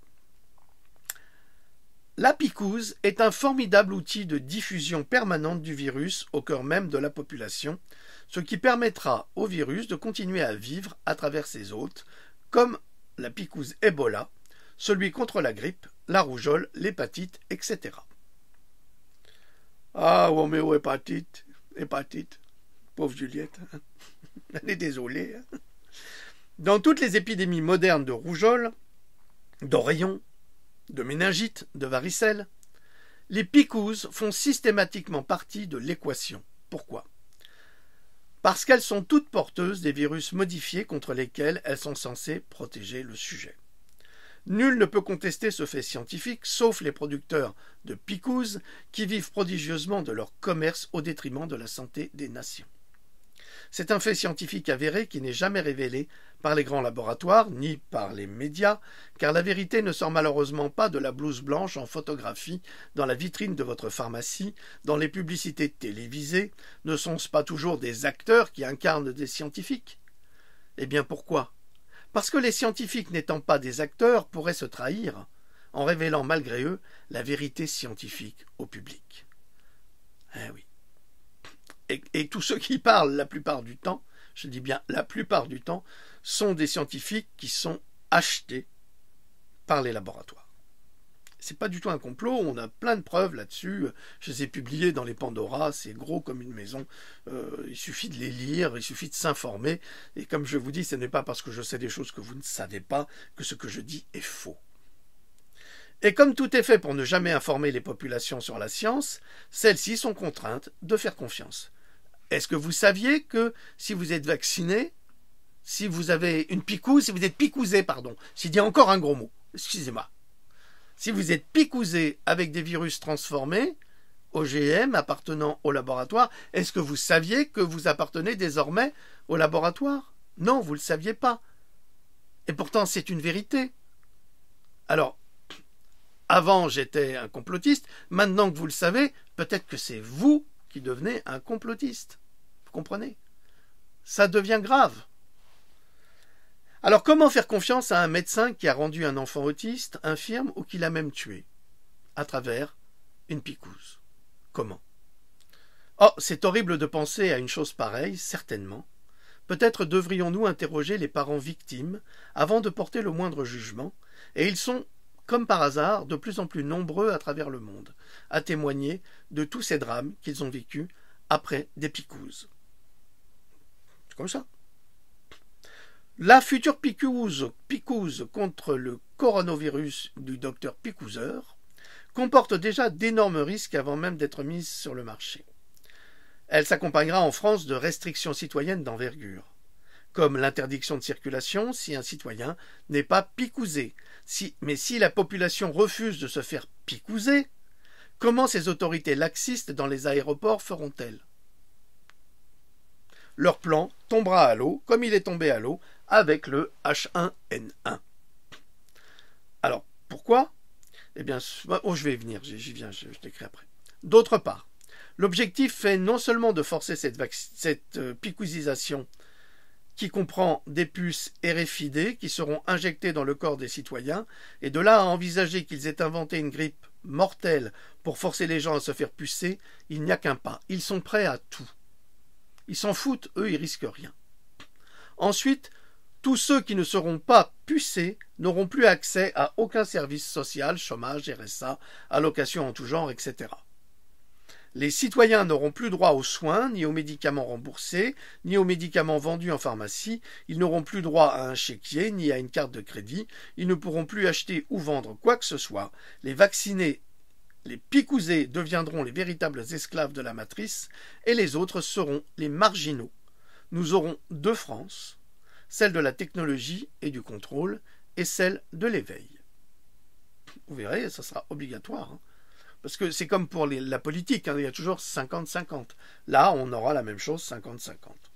La picouse est un formidable outil de diffusion permanente du virus au cœur même de la population, ce qui permettra au virus de continuer à vivre à travers ses hôtes, comme la picouse Ebola, celui contre la grippe, la rougeole, l'hépatite, et cetera. Ah, Roméo, hépatite, hépatite, pauvre Juliette, hein. Elle est désolée. Hein. Dans toutes les épidémies modernes de rougeole, d'oreillons, de méningite, de varicelle, les picouses font systématiquement partie de l'équation. Pourquoi? Parce qu'elles sont toutes porteuses des virus modifiés contre lesquels elles sont censées protéger le sujet. Nul ne peut contester ce fait scientifique, sauf les producteurs de picouses qui vivent prodigieusement de leur commerce au détriment de la santé des nations. C'est un fait scientifique avéré qui n'est jamais révélé par les grands laboratoires ni par les médias, car la vérité ne sort malheureusement pas de la blouse blanche en photographie dans la vitrine de votre pharmacie, dans les publicités télévisées. Ne sont-ce pas toujours des acteurs qui incarnent des scientifiques? Eh bien pourquoi? Parce que les scientifiques n'étant pas des acteurs pourraient se trahir en révélant malgré eux la vérité scientifique au public. Eh oui. Et, et tous ceux qui parlent la plupart du temps, je dis bien la plupart du temps, sont des scientifiques qui sont achetés par les laboratoires. C'est pas du tout un complot, on a plein de preuves là-dessus. Je les ai publiées dans les Pandora, c'est gros comme une maison. Euh, il suffit de les lire, il suffit de s'informer. Et comme je vous dis, ce n'est pas parce que je sais des choses que vous ne savez pas que ce que je dis est faux. Et comme tout est fait pour ne jamais informer les populations sur la science, celles-ci sont contraintes de faire confiance. Est-ce que vous saviez que si vous êtes vacciné, si vous avez une picouse, si vous êtes picousé, pardon, j'ai dit encore un gros mot, excusez-moi, si vous êtes picousé avec des virus transformés, O G M appartenant au laboratoire, est-ce que vous saviez que vous appartenez désormais au laboratoire? Non, vous ne le saviez pas. Et pourtant, c'est une vérité. Alors, avant, j'étais un complotiste. Maintenant que vous le savez, peut-être que c'est vous qui devenait un complotiste. Vous comprenez? Ça devient grave. Alors comment faire confiance à un médecin qui a rendu un enfant autiste, infirme ou qui l'a même tué? À travers une picouse. Comment? Oh, c'est horrible de penser à une chose pareille, certainement. Peut-être devrions-nous interroger les parents victimes avant de porter le moindre jugement, et ils sont, comme par hasard, de plus en plus nombreux à travers le monde, à témoigner de tous ces drames qu'ils ont vécus après des picouses. C'est comme ça. La future picouse, picouse contre le coronavirus du docteur Picouseur comporte déjà d'énormes risques avant même d'être mise sur le marché. Elle s'accompagnera en France de restrictions citoyennes d'envergure, comme l'interdiction de circulation si un citoyen n'est pas picousé. Si, mais si la population refuse de se faire picouser, comment ces autorités laxistes dans les aéroports feront-elles? Leur plan tombera à l'eau, comme il est tombé à l'eau avec le H un N un. Alors, pourquoi? Eh bien, oh, je vais y venir, j'y viens, je, je t'écris après. D'autre part, l'objectif est non seulement de forcer cette, cette euh, picousisation qui comprend des puces R F I D qui seront injectées dans le corps des citoyens, et de là à envisager qu'ils aient inventé une grippe mortelle pour forcer les gens à se faire pucer, il n'y a qu'un pas. Ils sont prêts à tout. Ils s'en foutent, eux, ils risquent rien. Ensuite, tous ceux qui ne seront pas pucés n'auront plus accès à aucun service social, chômage, R S A, allocations en tout genre, et cetera. Les citoyens n'auront plus droit aux soins, ni aux médicaments remboursés, ni aux médicaments vendus en pharmacie. Ils n'auront plus droit à un chéquier, ni à une carte de crédit. Ils ne pourront plus acheter ou vendre quoi que ce soit. Les vaccinés, les picousés deviendront les véritables esclaves de la matrice, et les autres seront les marginaux. Nous aurons deux France, celle de la technologie et du contrôle, et celle de l'éveil. Vous verrez, ça sera obligatoire. Hein. Parce que c'est comme pour les, la politique, hein, il y a toujours cinquante cinquante. Là, on aura la même chose, cinquante cinquante.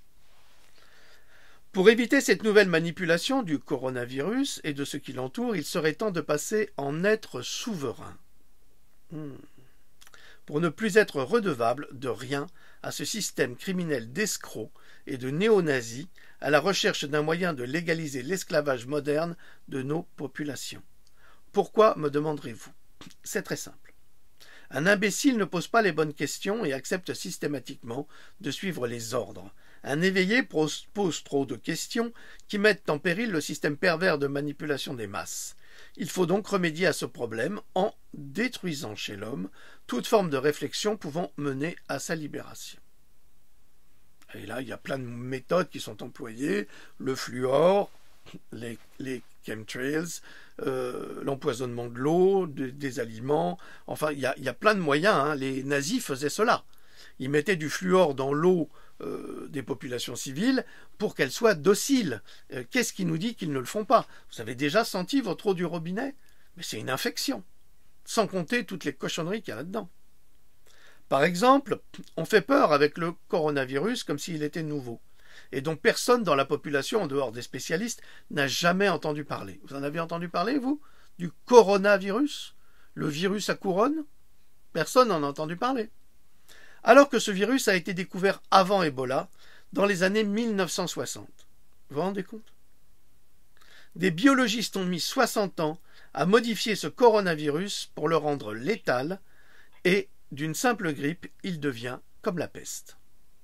Pour éviter cette nouvelle manipulation du coronavirus et de ce qui l'entoure, il serait temps de passer en être souverain. Hmm. Pour ne plus être redevable de rien à ce système criminel d'escrocs et de néo-nazis à la recherche d'un moyen de légaliser l'esclavage moderne de nos populations. Pourquoi, me demanderez-vous? C'est très simple. Un imbécile ne pose pas les bonnes questions et accepte systématiquement de suivre les ordres. Un éveillé pose trop de questions qui mettent en péril le système pervers de manipulation des masses. Il faut donc remédier à ce problème en détruisant chez l'homme toute forme de réflexion pouvant mener à sa libération. Et là, il y a plein de méthodes qui sont employées, le fluor, les, les chemtrails, euh, l'empoisonnement de l'eau, de, des aliments, enfin, il y a, il y a plein de moyens. Hein. Les nazis faisaient cela. Ils mettaient du fluor dans l'eau euh, des populations civiles pour qu'elles soient dociles. Euh, Qu'est-ce qui nous dit qu'ils ne le font pas? Vous avez déjà senti votre eau du robinet? Mais c'est une infection, sans compter toutes les cochonneries qu'il y a là-dedans. Par exemple, on fait peur avec le coronavirus comme s'il était nouveau, et dont personne dans la population, en dehors des spécialistes, n'a jamais entendu parler. Vous en avez entendu parler, vous? Du coronavirus? Le virus à couronne? Personne n'en a entendu parler. Alors que ce virus a été découvert avant Ebola, dans les années mille neuf cent soixante. Vous vous rendez compte? Des biologistes ont mis soixante ans à modifier ce coronavirus pour le rendre létal, et d'une simple grippe, il devient comme la peste.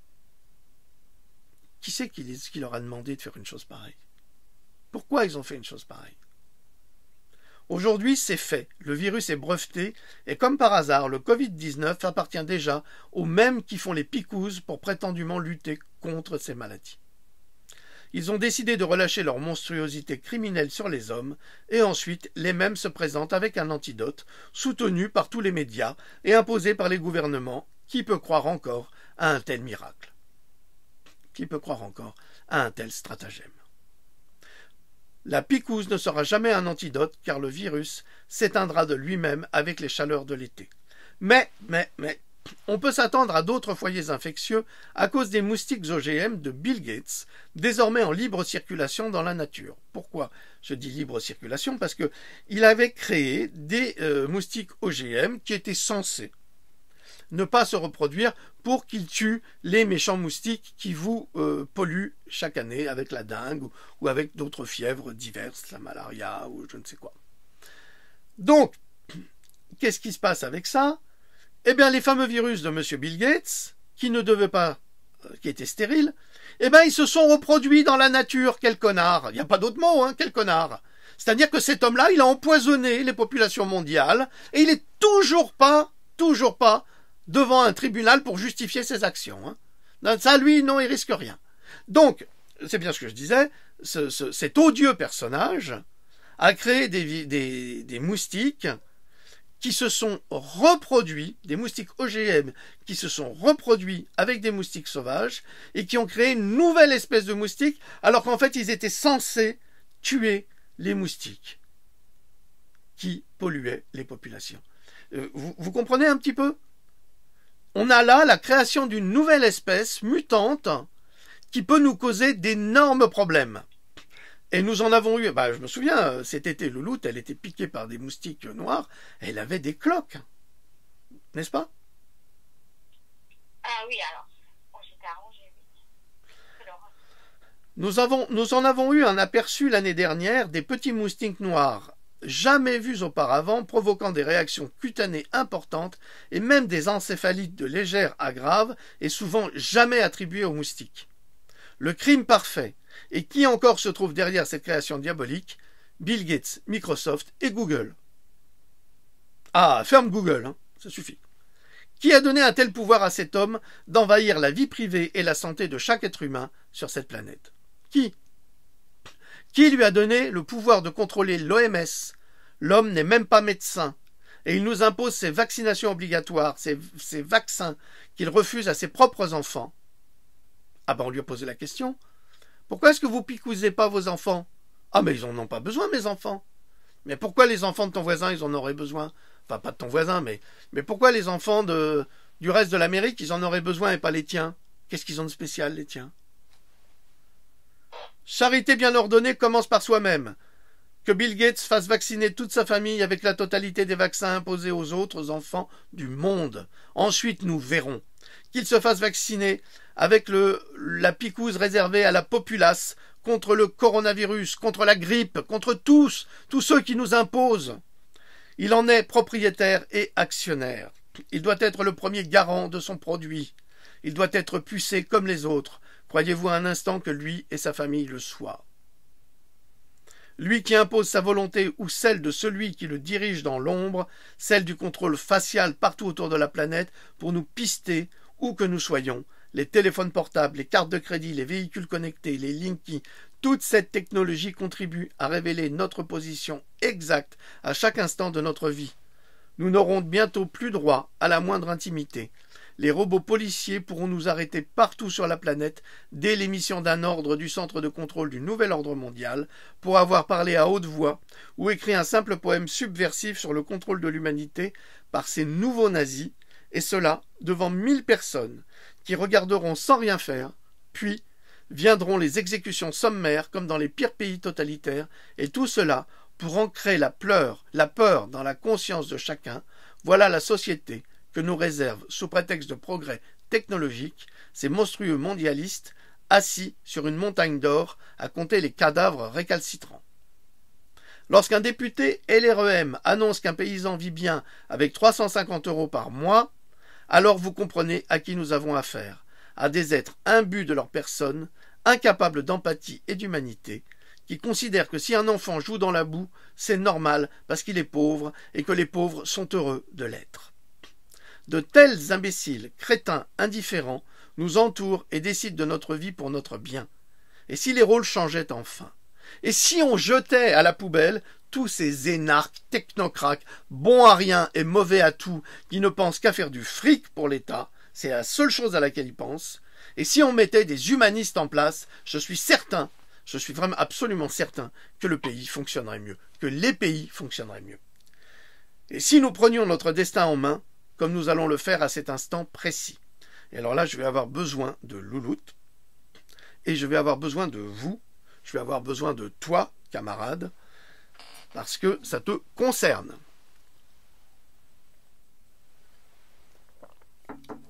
Qui c'est qui, qui leur a demandé de faire une chose pareille? Pourquoi ils ont fait une chose pareille? Aujourd'hui, c'est fait. Le virus est breveté et comme par hasard, le covid dix-neuf appartient déjà aux mêmes qui font les picouses pour prétendument lutter contre ces maladies. Ils ont décidé de relâcher leur monstruosité criminelle sur les hommes et ensuite les mêmes se présentent avec un antidote soutenu par tous les médias et imposé par les gouvernements. Qui peut croire encore à un tel miracle? Qui peut croire encore à un tel stratagème? La picouse ne sera jamais un antidote car le virus s'éteindra de lui-même avec les chaleurs de l'été. Mais, mais, mais, on peut s'attendre à d'autres foyers infectieux à cause des moustiques O G M de Bill Gates, désormais en libre circulation dans la nature. Pourquoi je dis libre circulation? Parce qu'il avait créé des euh, moustiques O G M qui étaient censés ne pas se reproduire pour qu'ils tuent les méchants moustiques qui vous euh, polluent chaque année avec la dengue ou, ou avec d'autres fièvres diverses, la malaria ou je ne sais quoi. Donc, qu'est-ce qui se passe avec ça? Eh bien, les fameux virus de M. Bill Gates, qui ne devaient pas, euh, qui étaient stériles, eh bien, ils se sont reproduits dans la nature. Quel connard! Il n'y a pas d'autre mot, hein, quel connard! C'est-à-dire que cet homme-là, il a empoisonné les populations mondiales et il est toujours pas, toujours pas devant un tribunal pour justifier ses actions. Hein. Ça, lui, non, il risque rien. Donc, c'est bien ce que je disais, ce, ce, cet odieux personnage a créé des, des, des moustiques qui se sont reproduits, des moustiques O G M qui se sont reproduits avec des moustiques sauvages et qui ont créé une nouvelle espèce de moustique alors qu'en fait, ils étaient censés tuer les moustiques qui polluaient les populations. Euh, vous, vous comprenez un petit peu? On a là la création d'une nouvelle espèce mutante qui peut nous causer d'énormes problèmes. Et nous en avons eu, bah, je me souviens, cet été, Louloute, elle était piquée par des moustiques noirs, elle avait des cloques. N'est-ce pas? Ah oui, alors, on s'était arrangé, oui. Nous, avons, nous en avons eu un aperçu l'année dernière des petits moustiques noirs, jamais vus auparavant, provoquant des réactions cutanées importantes et même des encéphalites de légère à grave et souvent jamais attribuées aux moustiques. Le crime parfait. Et qui encore se trouve derrière cette création diabolique? Bill Gates, Microsoft et Google. Ah, ferme Google, hein, ça suffit. Qui a donné un tel pouvoir à cet homme d'envahir la vie privée et la santé de chaque être humain sur cette planète? Qui? Qui lui a donné le pouvoir de contrôler l'O M S? L'homme n'est même pas médecin. Et il nous impose ses vaccinations obligatoires, ses, ses vaccins qu'il refuse à ses propres enfants. Ah ben on lui a posé la question. Pourquoi est-ce que vous picousez pas vos enfants? Ah mais ils en ont pas besoin, mes enfants. Mais pourquoi les enfants de ton voisin, ils en auraient besoin? Enfin, pas de ton voisin, mais, mais pourquoi les enfants de, du reste de l'Amérique, ils en auraient besoin et pas les tiens? Qu'est-ce qu'ils ont de spécial, les tiens? Charité bien ordonnée commence par soi-même. Que Bill Gates fasse vacciner toute sa famille avec la totalité des vaccins imposés aux autres enfants du monde. Ensuite, nous verrons. Qu'il se fasse vacciner avec le, la picouse réservée à la populace contre le coronavirus, contre la grippe, contre tous, tous ceux qui nous imposent. Il en est propriétaire et actionnaire. Il doit être le premier garant de son produit. Il doit être pucé comme les autres. Croyez-vous un instant que lui et sa famille le soient? Lui qui impose sa volonté ou celle de celui qui le dirige dans l'ombre, celle du contrôle facial partout autour de la planète pour nous pister où que nous soyons, les téléphones portables, les cartes de crédit, les véhicules connectés, les Linky, toute cette technologie contribue à révéler notre position exacte à chaque instant de notre vie. Nous n'aurons bientôt plus droit à la moindre intimité. Les robots policiers pourront nous arrêter partout sur la planète dès l'émission d'un ordre du centre de contrôle du nouvel ordre mondial pour avoir parlé à haute voix ou écrit un simple poème subversif sur le contrôle de l'humanité par ces nouveaux nazis, et cela devant mille personnes qui regarderont sans rien faire, puis viendront les exécutions sommaires comme dans les pires pays totalitaires, et tout cela pour ancrer la peur, la peur dans la conscience de chacun. Voilà la société que nous réservent, sous prétexte de progrès technologique, ces monstrueux mondialistes assis sur une montagne d'or à compter les cadavres récalcitrants. Lorsqu'un député L R E M annonce qu'un paysan vit bien avec trois cent cinquante euros par mois, alors vous comprenez à qui nous avons affaire, à des êtres imbus de leur personne, incapables d'empathie et d'humanité, qui considèrent que si un enfant joue dans la boue, c'est normal parce qu'il est pauvre et que les pauvres sont heureux de l'être. De tels imbéciles, crétins, indifférents, nous entourent et décident de notre vie pour notre bien. Et si les rôles changeaient enfin? Et si on jetait à la poubelle tous ces énarques, technocrates, bons à rien et mauvais à tout, qui ne pensent qu'à faire du fric pour l'État, c'est la seule chose à laquelle ils pensent, et si on mettait des humanistes en place, je suis certain, je suis vraiment absolument certain que le pays fonctionnerait mieux, que les pays fonctionneraient mieux. Et si nous prenions notre destin en main, comme nous allons le faire à cet instant précis. Et alors là, je vais avoir besoin de Louloute, et je vais avoir besoin de vous, je vais avoir besoin de toi, camarade, parce que ça te concerne.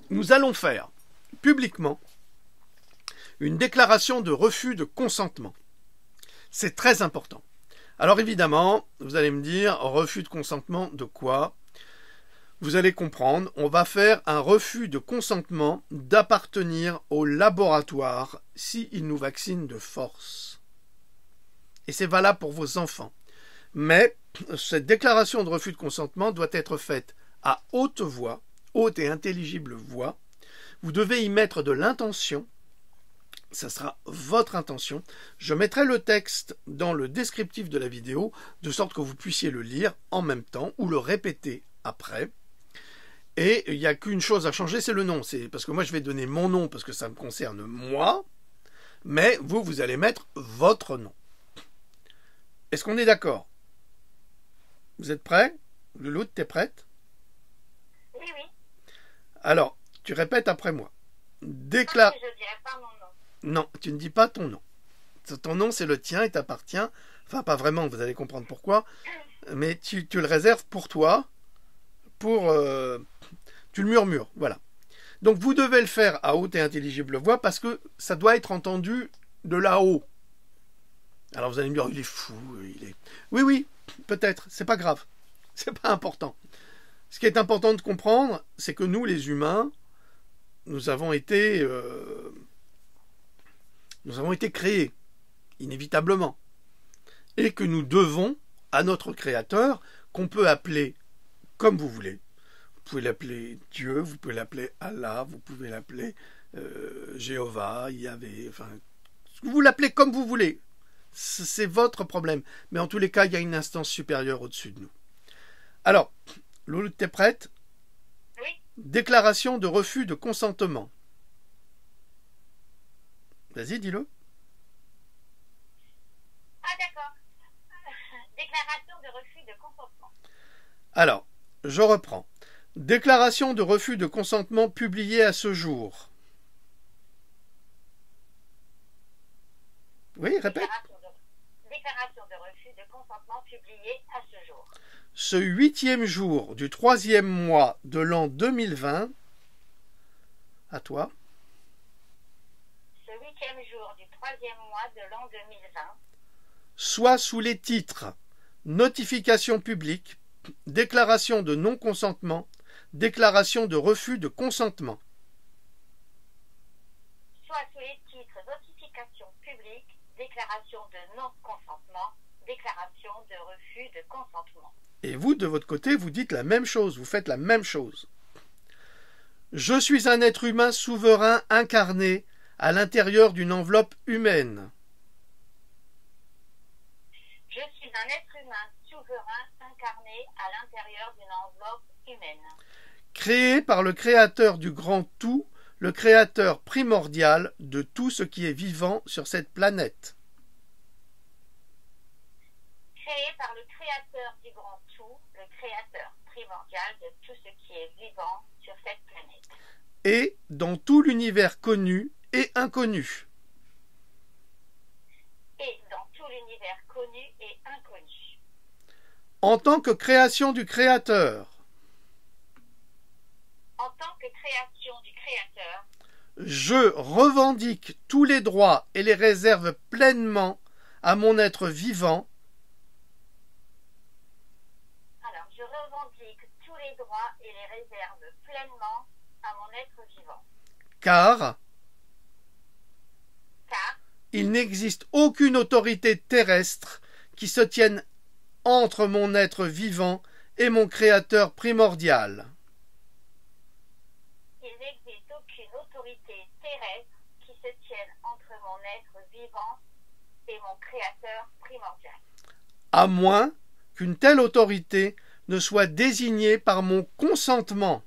nous allons faire publiquement une déclaration de refus de consentement. C'est très important. Alors évidemment, vous allez me dire, refus de consentement de quoi? Vous allez comprendre, on va faire un refus de consentement d'appartenir au laboratoire s'il nous vaccine de force. Et c'est valable pour vos enfants. Mais cette déclaration de refus de consentement doit être faite à haute voix, haute et intelligible voix. Vous devez y mettre de l'intention. Ça sera votre intention. Je mettrai le texte dans le descriptif de la vidéo, de sorte que vous puissiez le lire en même temps ou le répéter après. Et il n'y a qu'une chose à changer, c'est le nom. C'est parce que moi, je vais donner mon nom parce que ça me concerne moi. Mais vous, vous allez mettre votre nom. Est-ce qu'on est d'accord? Vous êtes prêts? Louloute, t'es prête? Oui, oui. Alors, tu répètes après moi. Déclare... Je ne dirai pas mon nom. Non, tu ne dis pas ton nom. Ton nom, c'est le tien et t'appartient. Enfin, pas vraiment, vous allez comprendre pourquoi. Mais tu, tu le réserves pour toi. Pour... Euh, tu le murmures, voilà. Donc, vous devez le faire à haute et intelligible voix parce que ça doit être entendu de là-haut. Alors, vous allez me dire, il est fou, il est... Oui, oui, peut-être, c'est pas grave. C'est pas important. Ce qui est important de comprendre, c'est que nous, les humains, nous avons été... Euh, nous avons été créés, inévitablement. Et que nous devons à notre Créateur, qu'on peut appeler comme vous voulez. Vous pouvez l'appeler Dieu, vous pouvez l'appeler Allah, vous pouvez l'appeler euh, Jéhovah, Yahvé, enfin, vous l'appelez comme vous voulez. C'est votre problème. Mais en tous les cas, il y a une instance supérieure au-dessus de nous. Alors, Loulou, t'es prête? Oui. Déclaration de refus de consentement. Vas-y, dis-le. Ah, d'accord. Déclaration de refus de consentement. Alors, je reprends. Déclaration de refus de consentement publiée à ce jour. Oui, répète. Déclaration de, déclaration de refus de consentement publiée à ce jour. Ce huitième jour du troisième mois de l'an deux mille vingt, à toi. Ce huitième jour du troisième mois de l'an deux mille vingt. Soit sous les titres notification publique, déclaration de non-consentement, déclaration de refus de consentement. Soit sous les titres notification publique, déclaration de non-consentement, déclaration de refus de consentement. Et vous, de votre côté, vous dites la même chose, vous faites la même chose. Je suis un être humain souverain incarné à l'intérieur d'une enveloppe humaine. Je suis un être humain souverain incarné à l'intérieur d'une enveloppe humaine. Créé par le Créateur du grand tout, le Créateur primordial de tout ce qui est vivant sur cette planète. Créé par le Créateur du grand tout, le Créateur primordial de tout ce qui est vivant sur cette planète. Et dans tout l'univers connu et inconnu. Et dans tout l'univers connu et inconnu. En tant que création du Créateur. En tant que création du Créateur. Je revendique tous les droits et les réserve pleinement à mon être vivant. Alors, je revendique tous les droits et les réserve pleinement à mon être vivant. Car, Car il n'existe aucune autorité terrestre qui se tienne entre mon être vivant et mon Créateur primordial. il n'existe aucune autorité terrestre qui se tienne entre mon être vivant et mon Créateur primordial. À moins qu'une telle autorité ne soit désignée par mon consentement.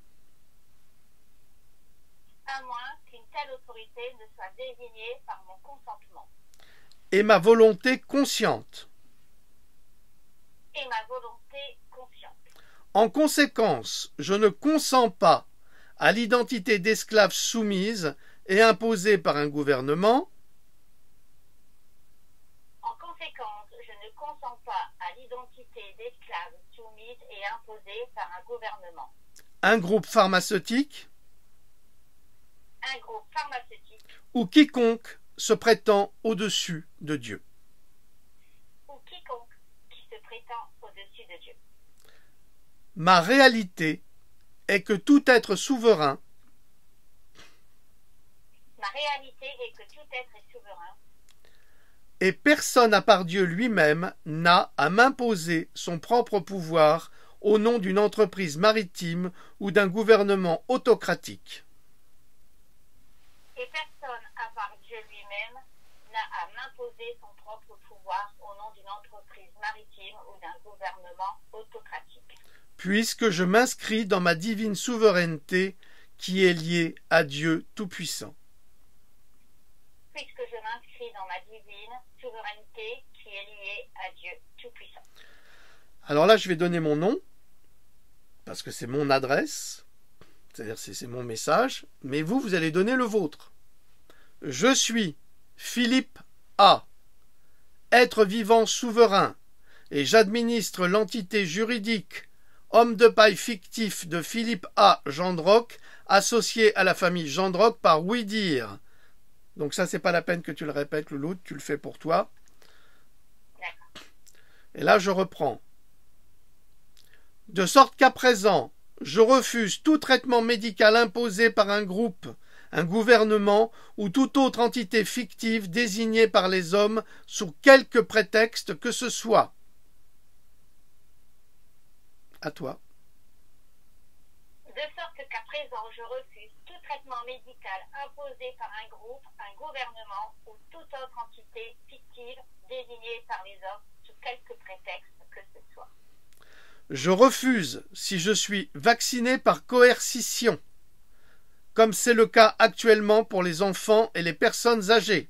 À moins qu'une telle autorité ne soit désignée par mon consentement. Et ma volonté consciente. Et ma volonté consciente. En conséquence, je ne consens pas à l'identité d'esclave soumise et imposée par un gouvernement. En conséquence, je ne consens pas à l'identité d'esclave soumise et imposée par un gouvernement. Un groupe pharmaceutique. un groupe pharmaceutique ou quiconque se prétend au-dessus de Dieu. ou quiconque qui se prétend au-dessus de Dieu. Ma réalité est que tout être souverain Ma réalité est que tout être est souverain et personne à part Dieu lui-même n'a à m'imposer son propre pouvoir au nom d'une entreprise maritime ou d'un gouvernement autocratique. et personne à part Dieu lui-même n'a à m'imposer son propre pouvoir au nom d'une entreprise maritime ou d'un gouvernement autocratique. Puisque je m'inscris dans ma divine souveraineté qui est liée à Dieu Tout-Puissant. Puisque je m'inscris dans ma divine souveraineté qui est liée à Dieu Tout-Puissant. Alors là, je vais donner mon nom, parce que c'est mon adresse, c'est-à-dire c'est, c'est mon message, mais vous, vous allez donner le vôtre. Je suis Philippe A, être vivant souverain, et j'administre l'entité juridique homme de paille fictif de Philippe A. Gendroc, associé à la famille Gendroc par oui-dire. Donc ça, c'est pas la peine que tu le répètes, Louloute, tu le fais pour toi. Et là, je reprends. De sorte qu'à présent, je refuse tout traitement médical imposé par un groupe, un gouvernement ou toute autre entité fictive désignée par les hommes sous quelque prétexte que ce soit. À toi. De sorte qu'à présent, je refuse tout traitement médical imposé par un groupe, un gouvernement ou toute autre entité fictive désignée par les hommes sous quelque prétexte que ce soit. Je refuse si je suis vacciné par coercition, comme c'est le cas actuellement pour les enfants et les personnes âgées.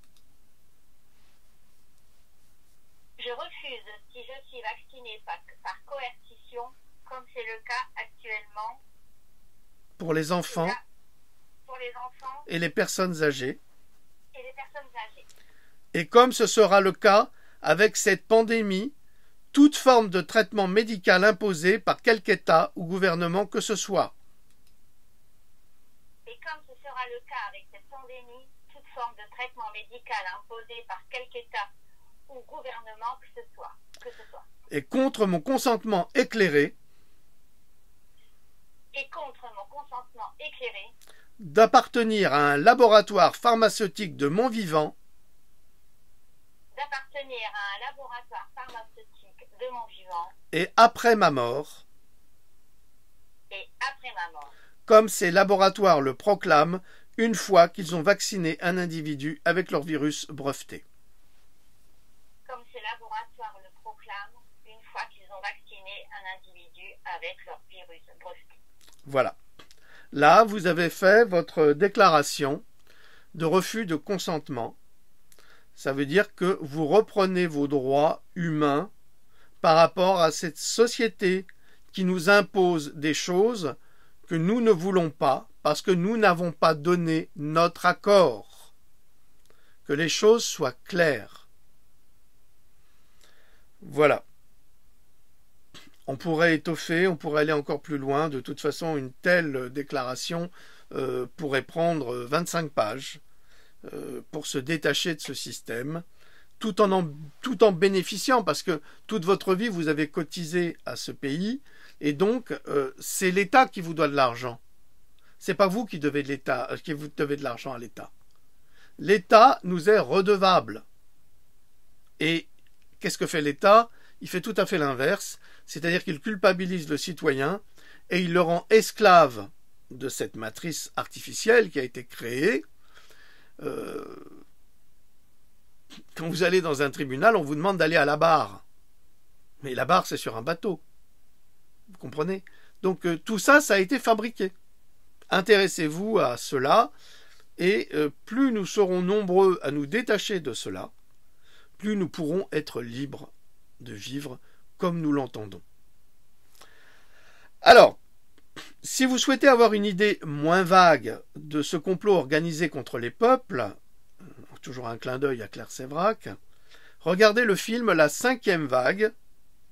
Je refuse si je suis vacciné par, par coercition, comme c'est le cas actuellement Pour les enfants pour les enfants et les personnes âgées. et les personnes âgées. Et comme ce sera le cas avec cette pandémie, toute forme de traitement médical imposé par quelque État ou gouvernement que ce soit. Et comme ce sera le cas avec cette pandémie, toute forme de traitement médical imposé par quelque État ou gouvernement que ce soit. Que ce soit. Et contre mon consentement éclairé, Et contre mon consentement éclairé, d'appartenir à un laboratoire pharmaceutique de mon vivant, d'appartenir à un laboratoire pharmaceutique de mon vivant, et après ma mort, et après ma mort, comme ces laboratoires le proclament une fois qu'ils ont vacciné un individu avec leur virus breveté. comme ces laboratoires le proclament une fois qu'ils ont vacciné un individu avec leur virus breveté. Voilà. Là, vous avez fait votre déclaration de refus de consentement. Ça veut dire que vous reprenez vos droits humains par rapport à cette société qui nous impose des choses que nous ne voulons pas parce que nous n'avons pas donné notre accord. Que les choses soient claires. Voilà. On pourrait étoffer, on pourrait aller encore plus loin. De toute façon, une telle déclaration euh, pourrait prendre vingt-cinq pages euh, pour se détacher de ce système, tout en, en, tout en bénéficiant, parce que toute votre vie, vous avez cotisé à ce pays, et donc euh, c'est l'État qui vous doit de l'argent. C'est pas vous qui devez de l'État, euh, qui vous devez de l'argent à l'État. L'État nous est redevable. Et qu'est-ce que fait l'État ? Il fait tout à fait l'inverse, c'est-à-dire qu'il culpabilise le citoyen et il le rend esclave de cette matrice artificielle qui a été créée. Euh, quand vous allez dans un tribunal, on vous demande d'aller à la barre. Mais la barre, c'est sur un bateau. Vous comprenez ? Donc euh, tout ça, ça a été fabriqué. Intéressez-vous à cela, et euh, plus nous serons nombreux à nous détacher de cela, plus nous pourrons être libres de vivre comme nous l'entendons. Alors, si vous souhaitez avoir une idée moins vague de ce complot organisé contre les peuples, toujours un clin d'œil à Claire Séverac, regardez le film La cinquième vague,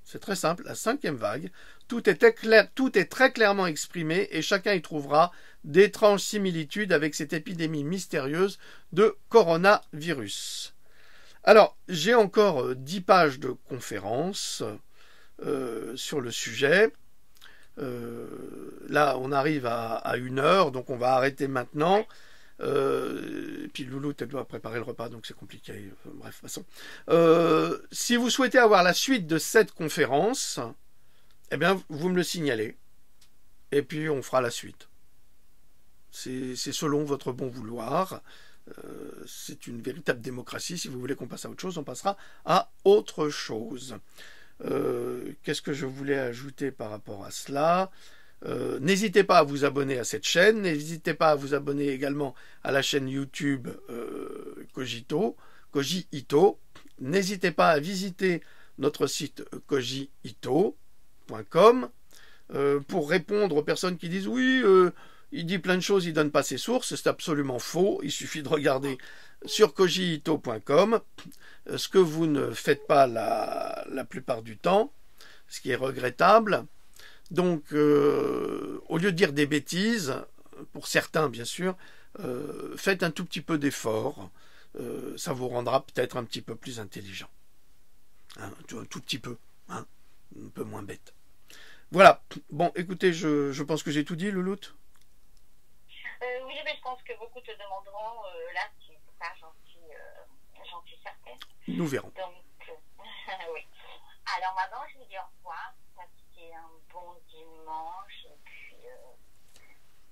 C'est très simple, la cinquième vague. Tout est, clair, tout est très clairement exprimé et chacun y trouvera d'étranges similitudes avec cette épidémie mystérieuse de coronavirus. Alors, j'ai encore dix pages de conférences euh, sur le sujet. Euh, là, on arrive à, à une heure, donc on va arrêter maintenant. Euh, et puis Loulou, elle doit préparer le repas, donc c'est compliqué. Bref, passons. Euh, si vous souhaitez avoir la suite de cette conférence, eh bien, vous me le signalez. Et puis, on fera la suite. C'est selon votre bon vouloir. Euh, c'est une véritable démocratie. Si vous voulez qu'on passe à autre chose, on passera à autre chose. Euh, Qu'est-ce que je voulais ajouter par rapport à cela ? Euh, N'hésitez pas à vous abonner à cette chaîne, n'hésitez pas à vous abonner également à la chaîne YouTube euh, Cogito, Cogito. N'hésitez pas à visiter notre site cogito point com euh, pour répondre aux personnes qui disent oui, euh, il dit plein de choses, il donne pas ses sources. C'est absolument faux. Il suffit de regarder sur cogito point com, ce que vous ne faites pas la, la plupart du temps, ce qui est regrettable. Donc, euh, au lieu de dire des bêtises, pour certains bien sûr, euh, faites un tout petit peu d'effort. Euh, ça vous rendra peut-être un petit peu plus intelligent. Hein, un tout petit peu, hein, un peu moins bête. Voilà. Bon, écoutez, je, je pense que j'ai tout dit, Louloute. Euh, oui, mais je pense que beaucoup te demanderont, euh, là, si c'est pas gentil, euh, j'en suis certaine. Nous verrons. Donc, euh, oui. Alors maintenant, je vous dis au revoir. Passez un bon dimanche. Et puis, euh,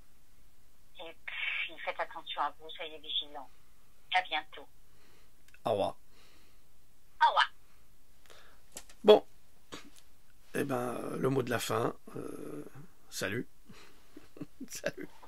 et puis, faites attention à vous, soyez vigilants. À bientôt. Au revoir. Au revoir. Bon. Eh ben, le mot de la fin. Euh, salut. Salut.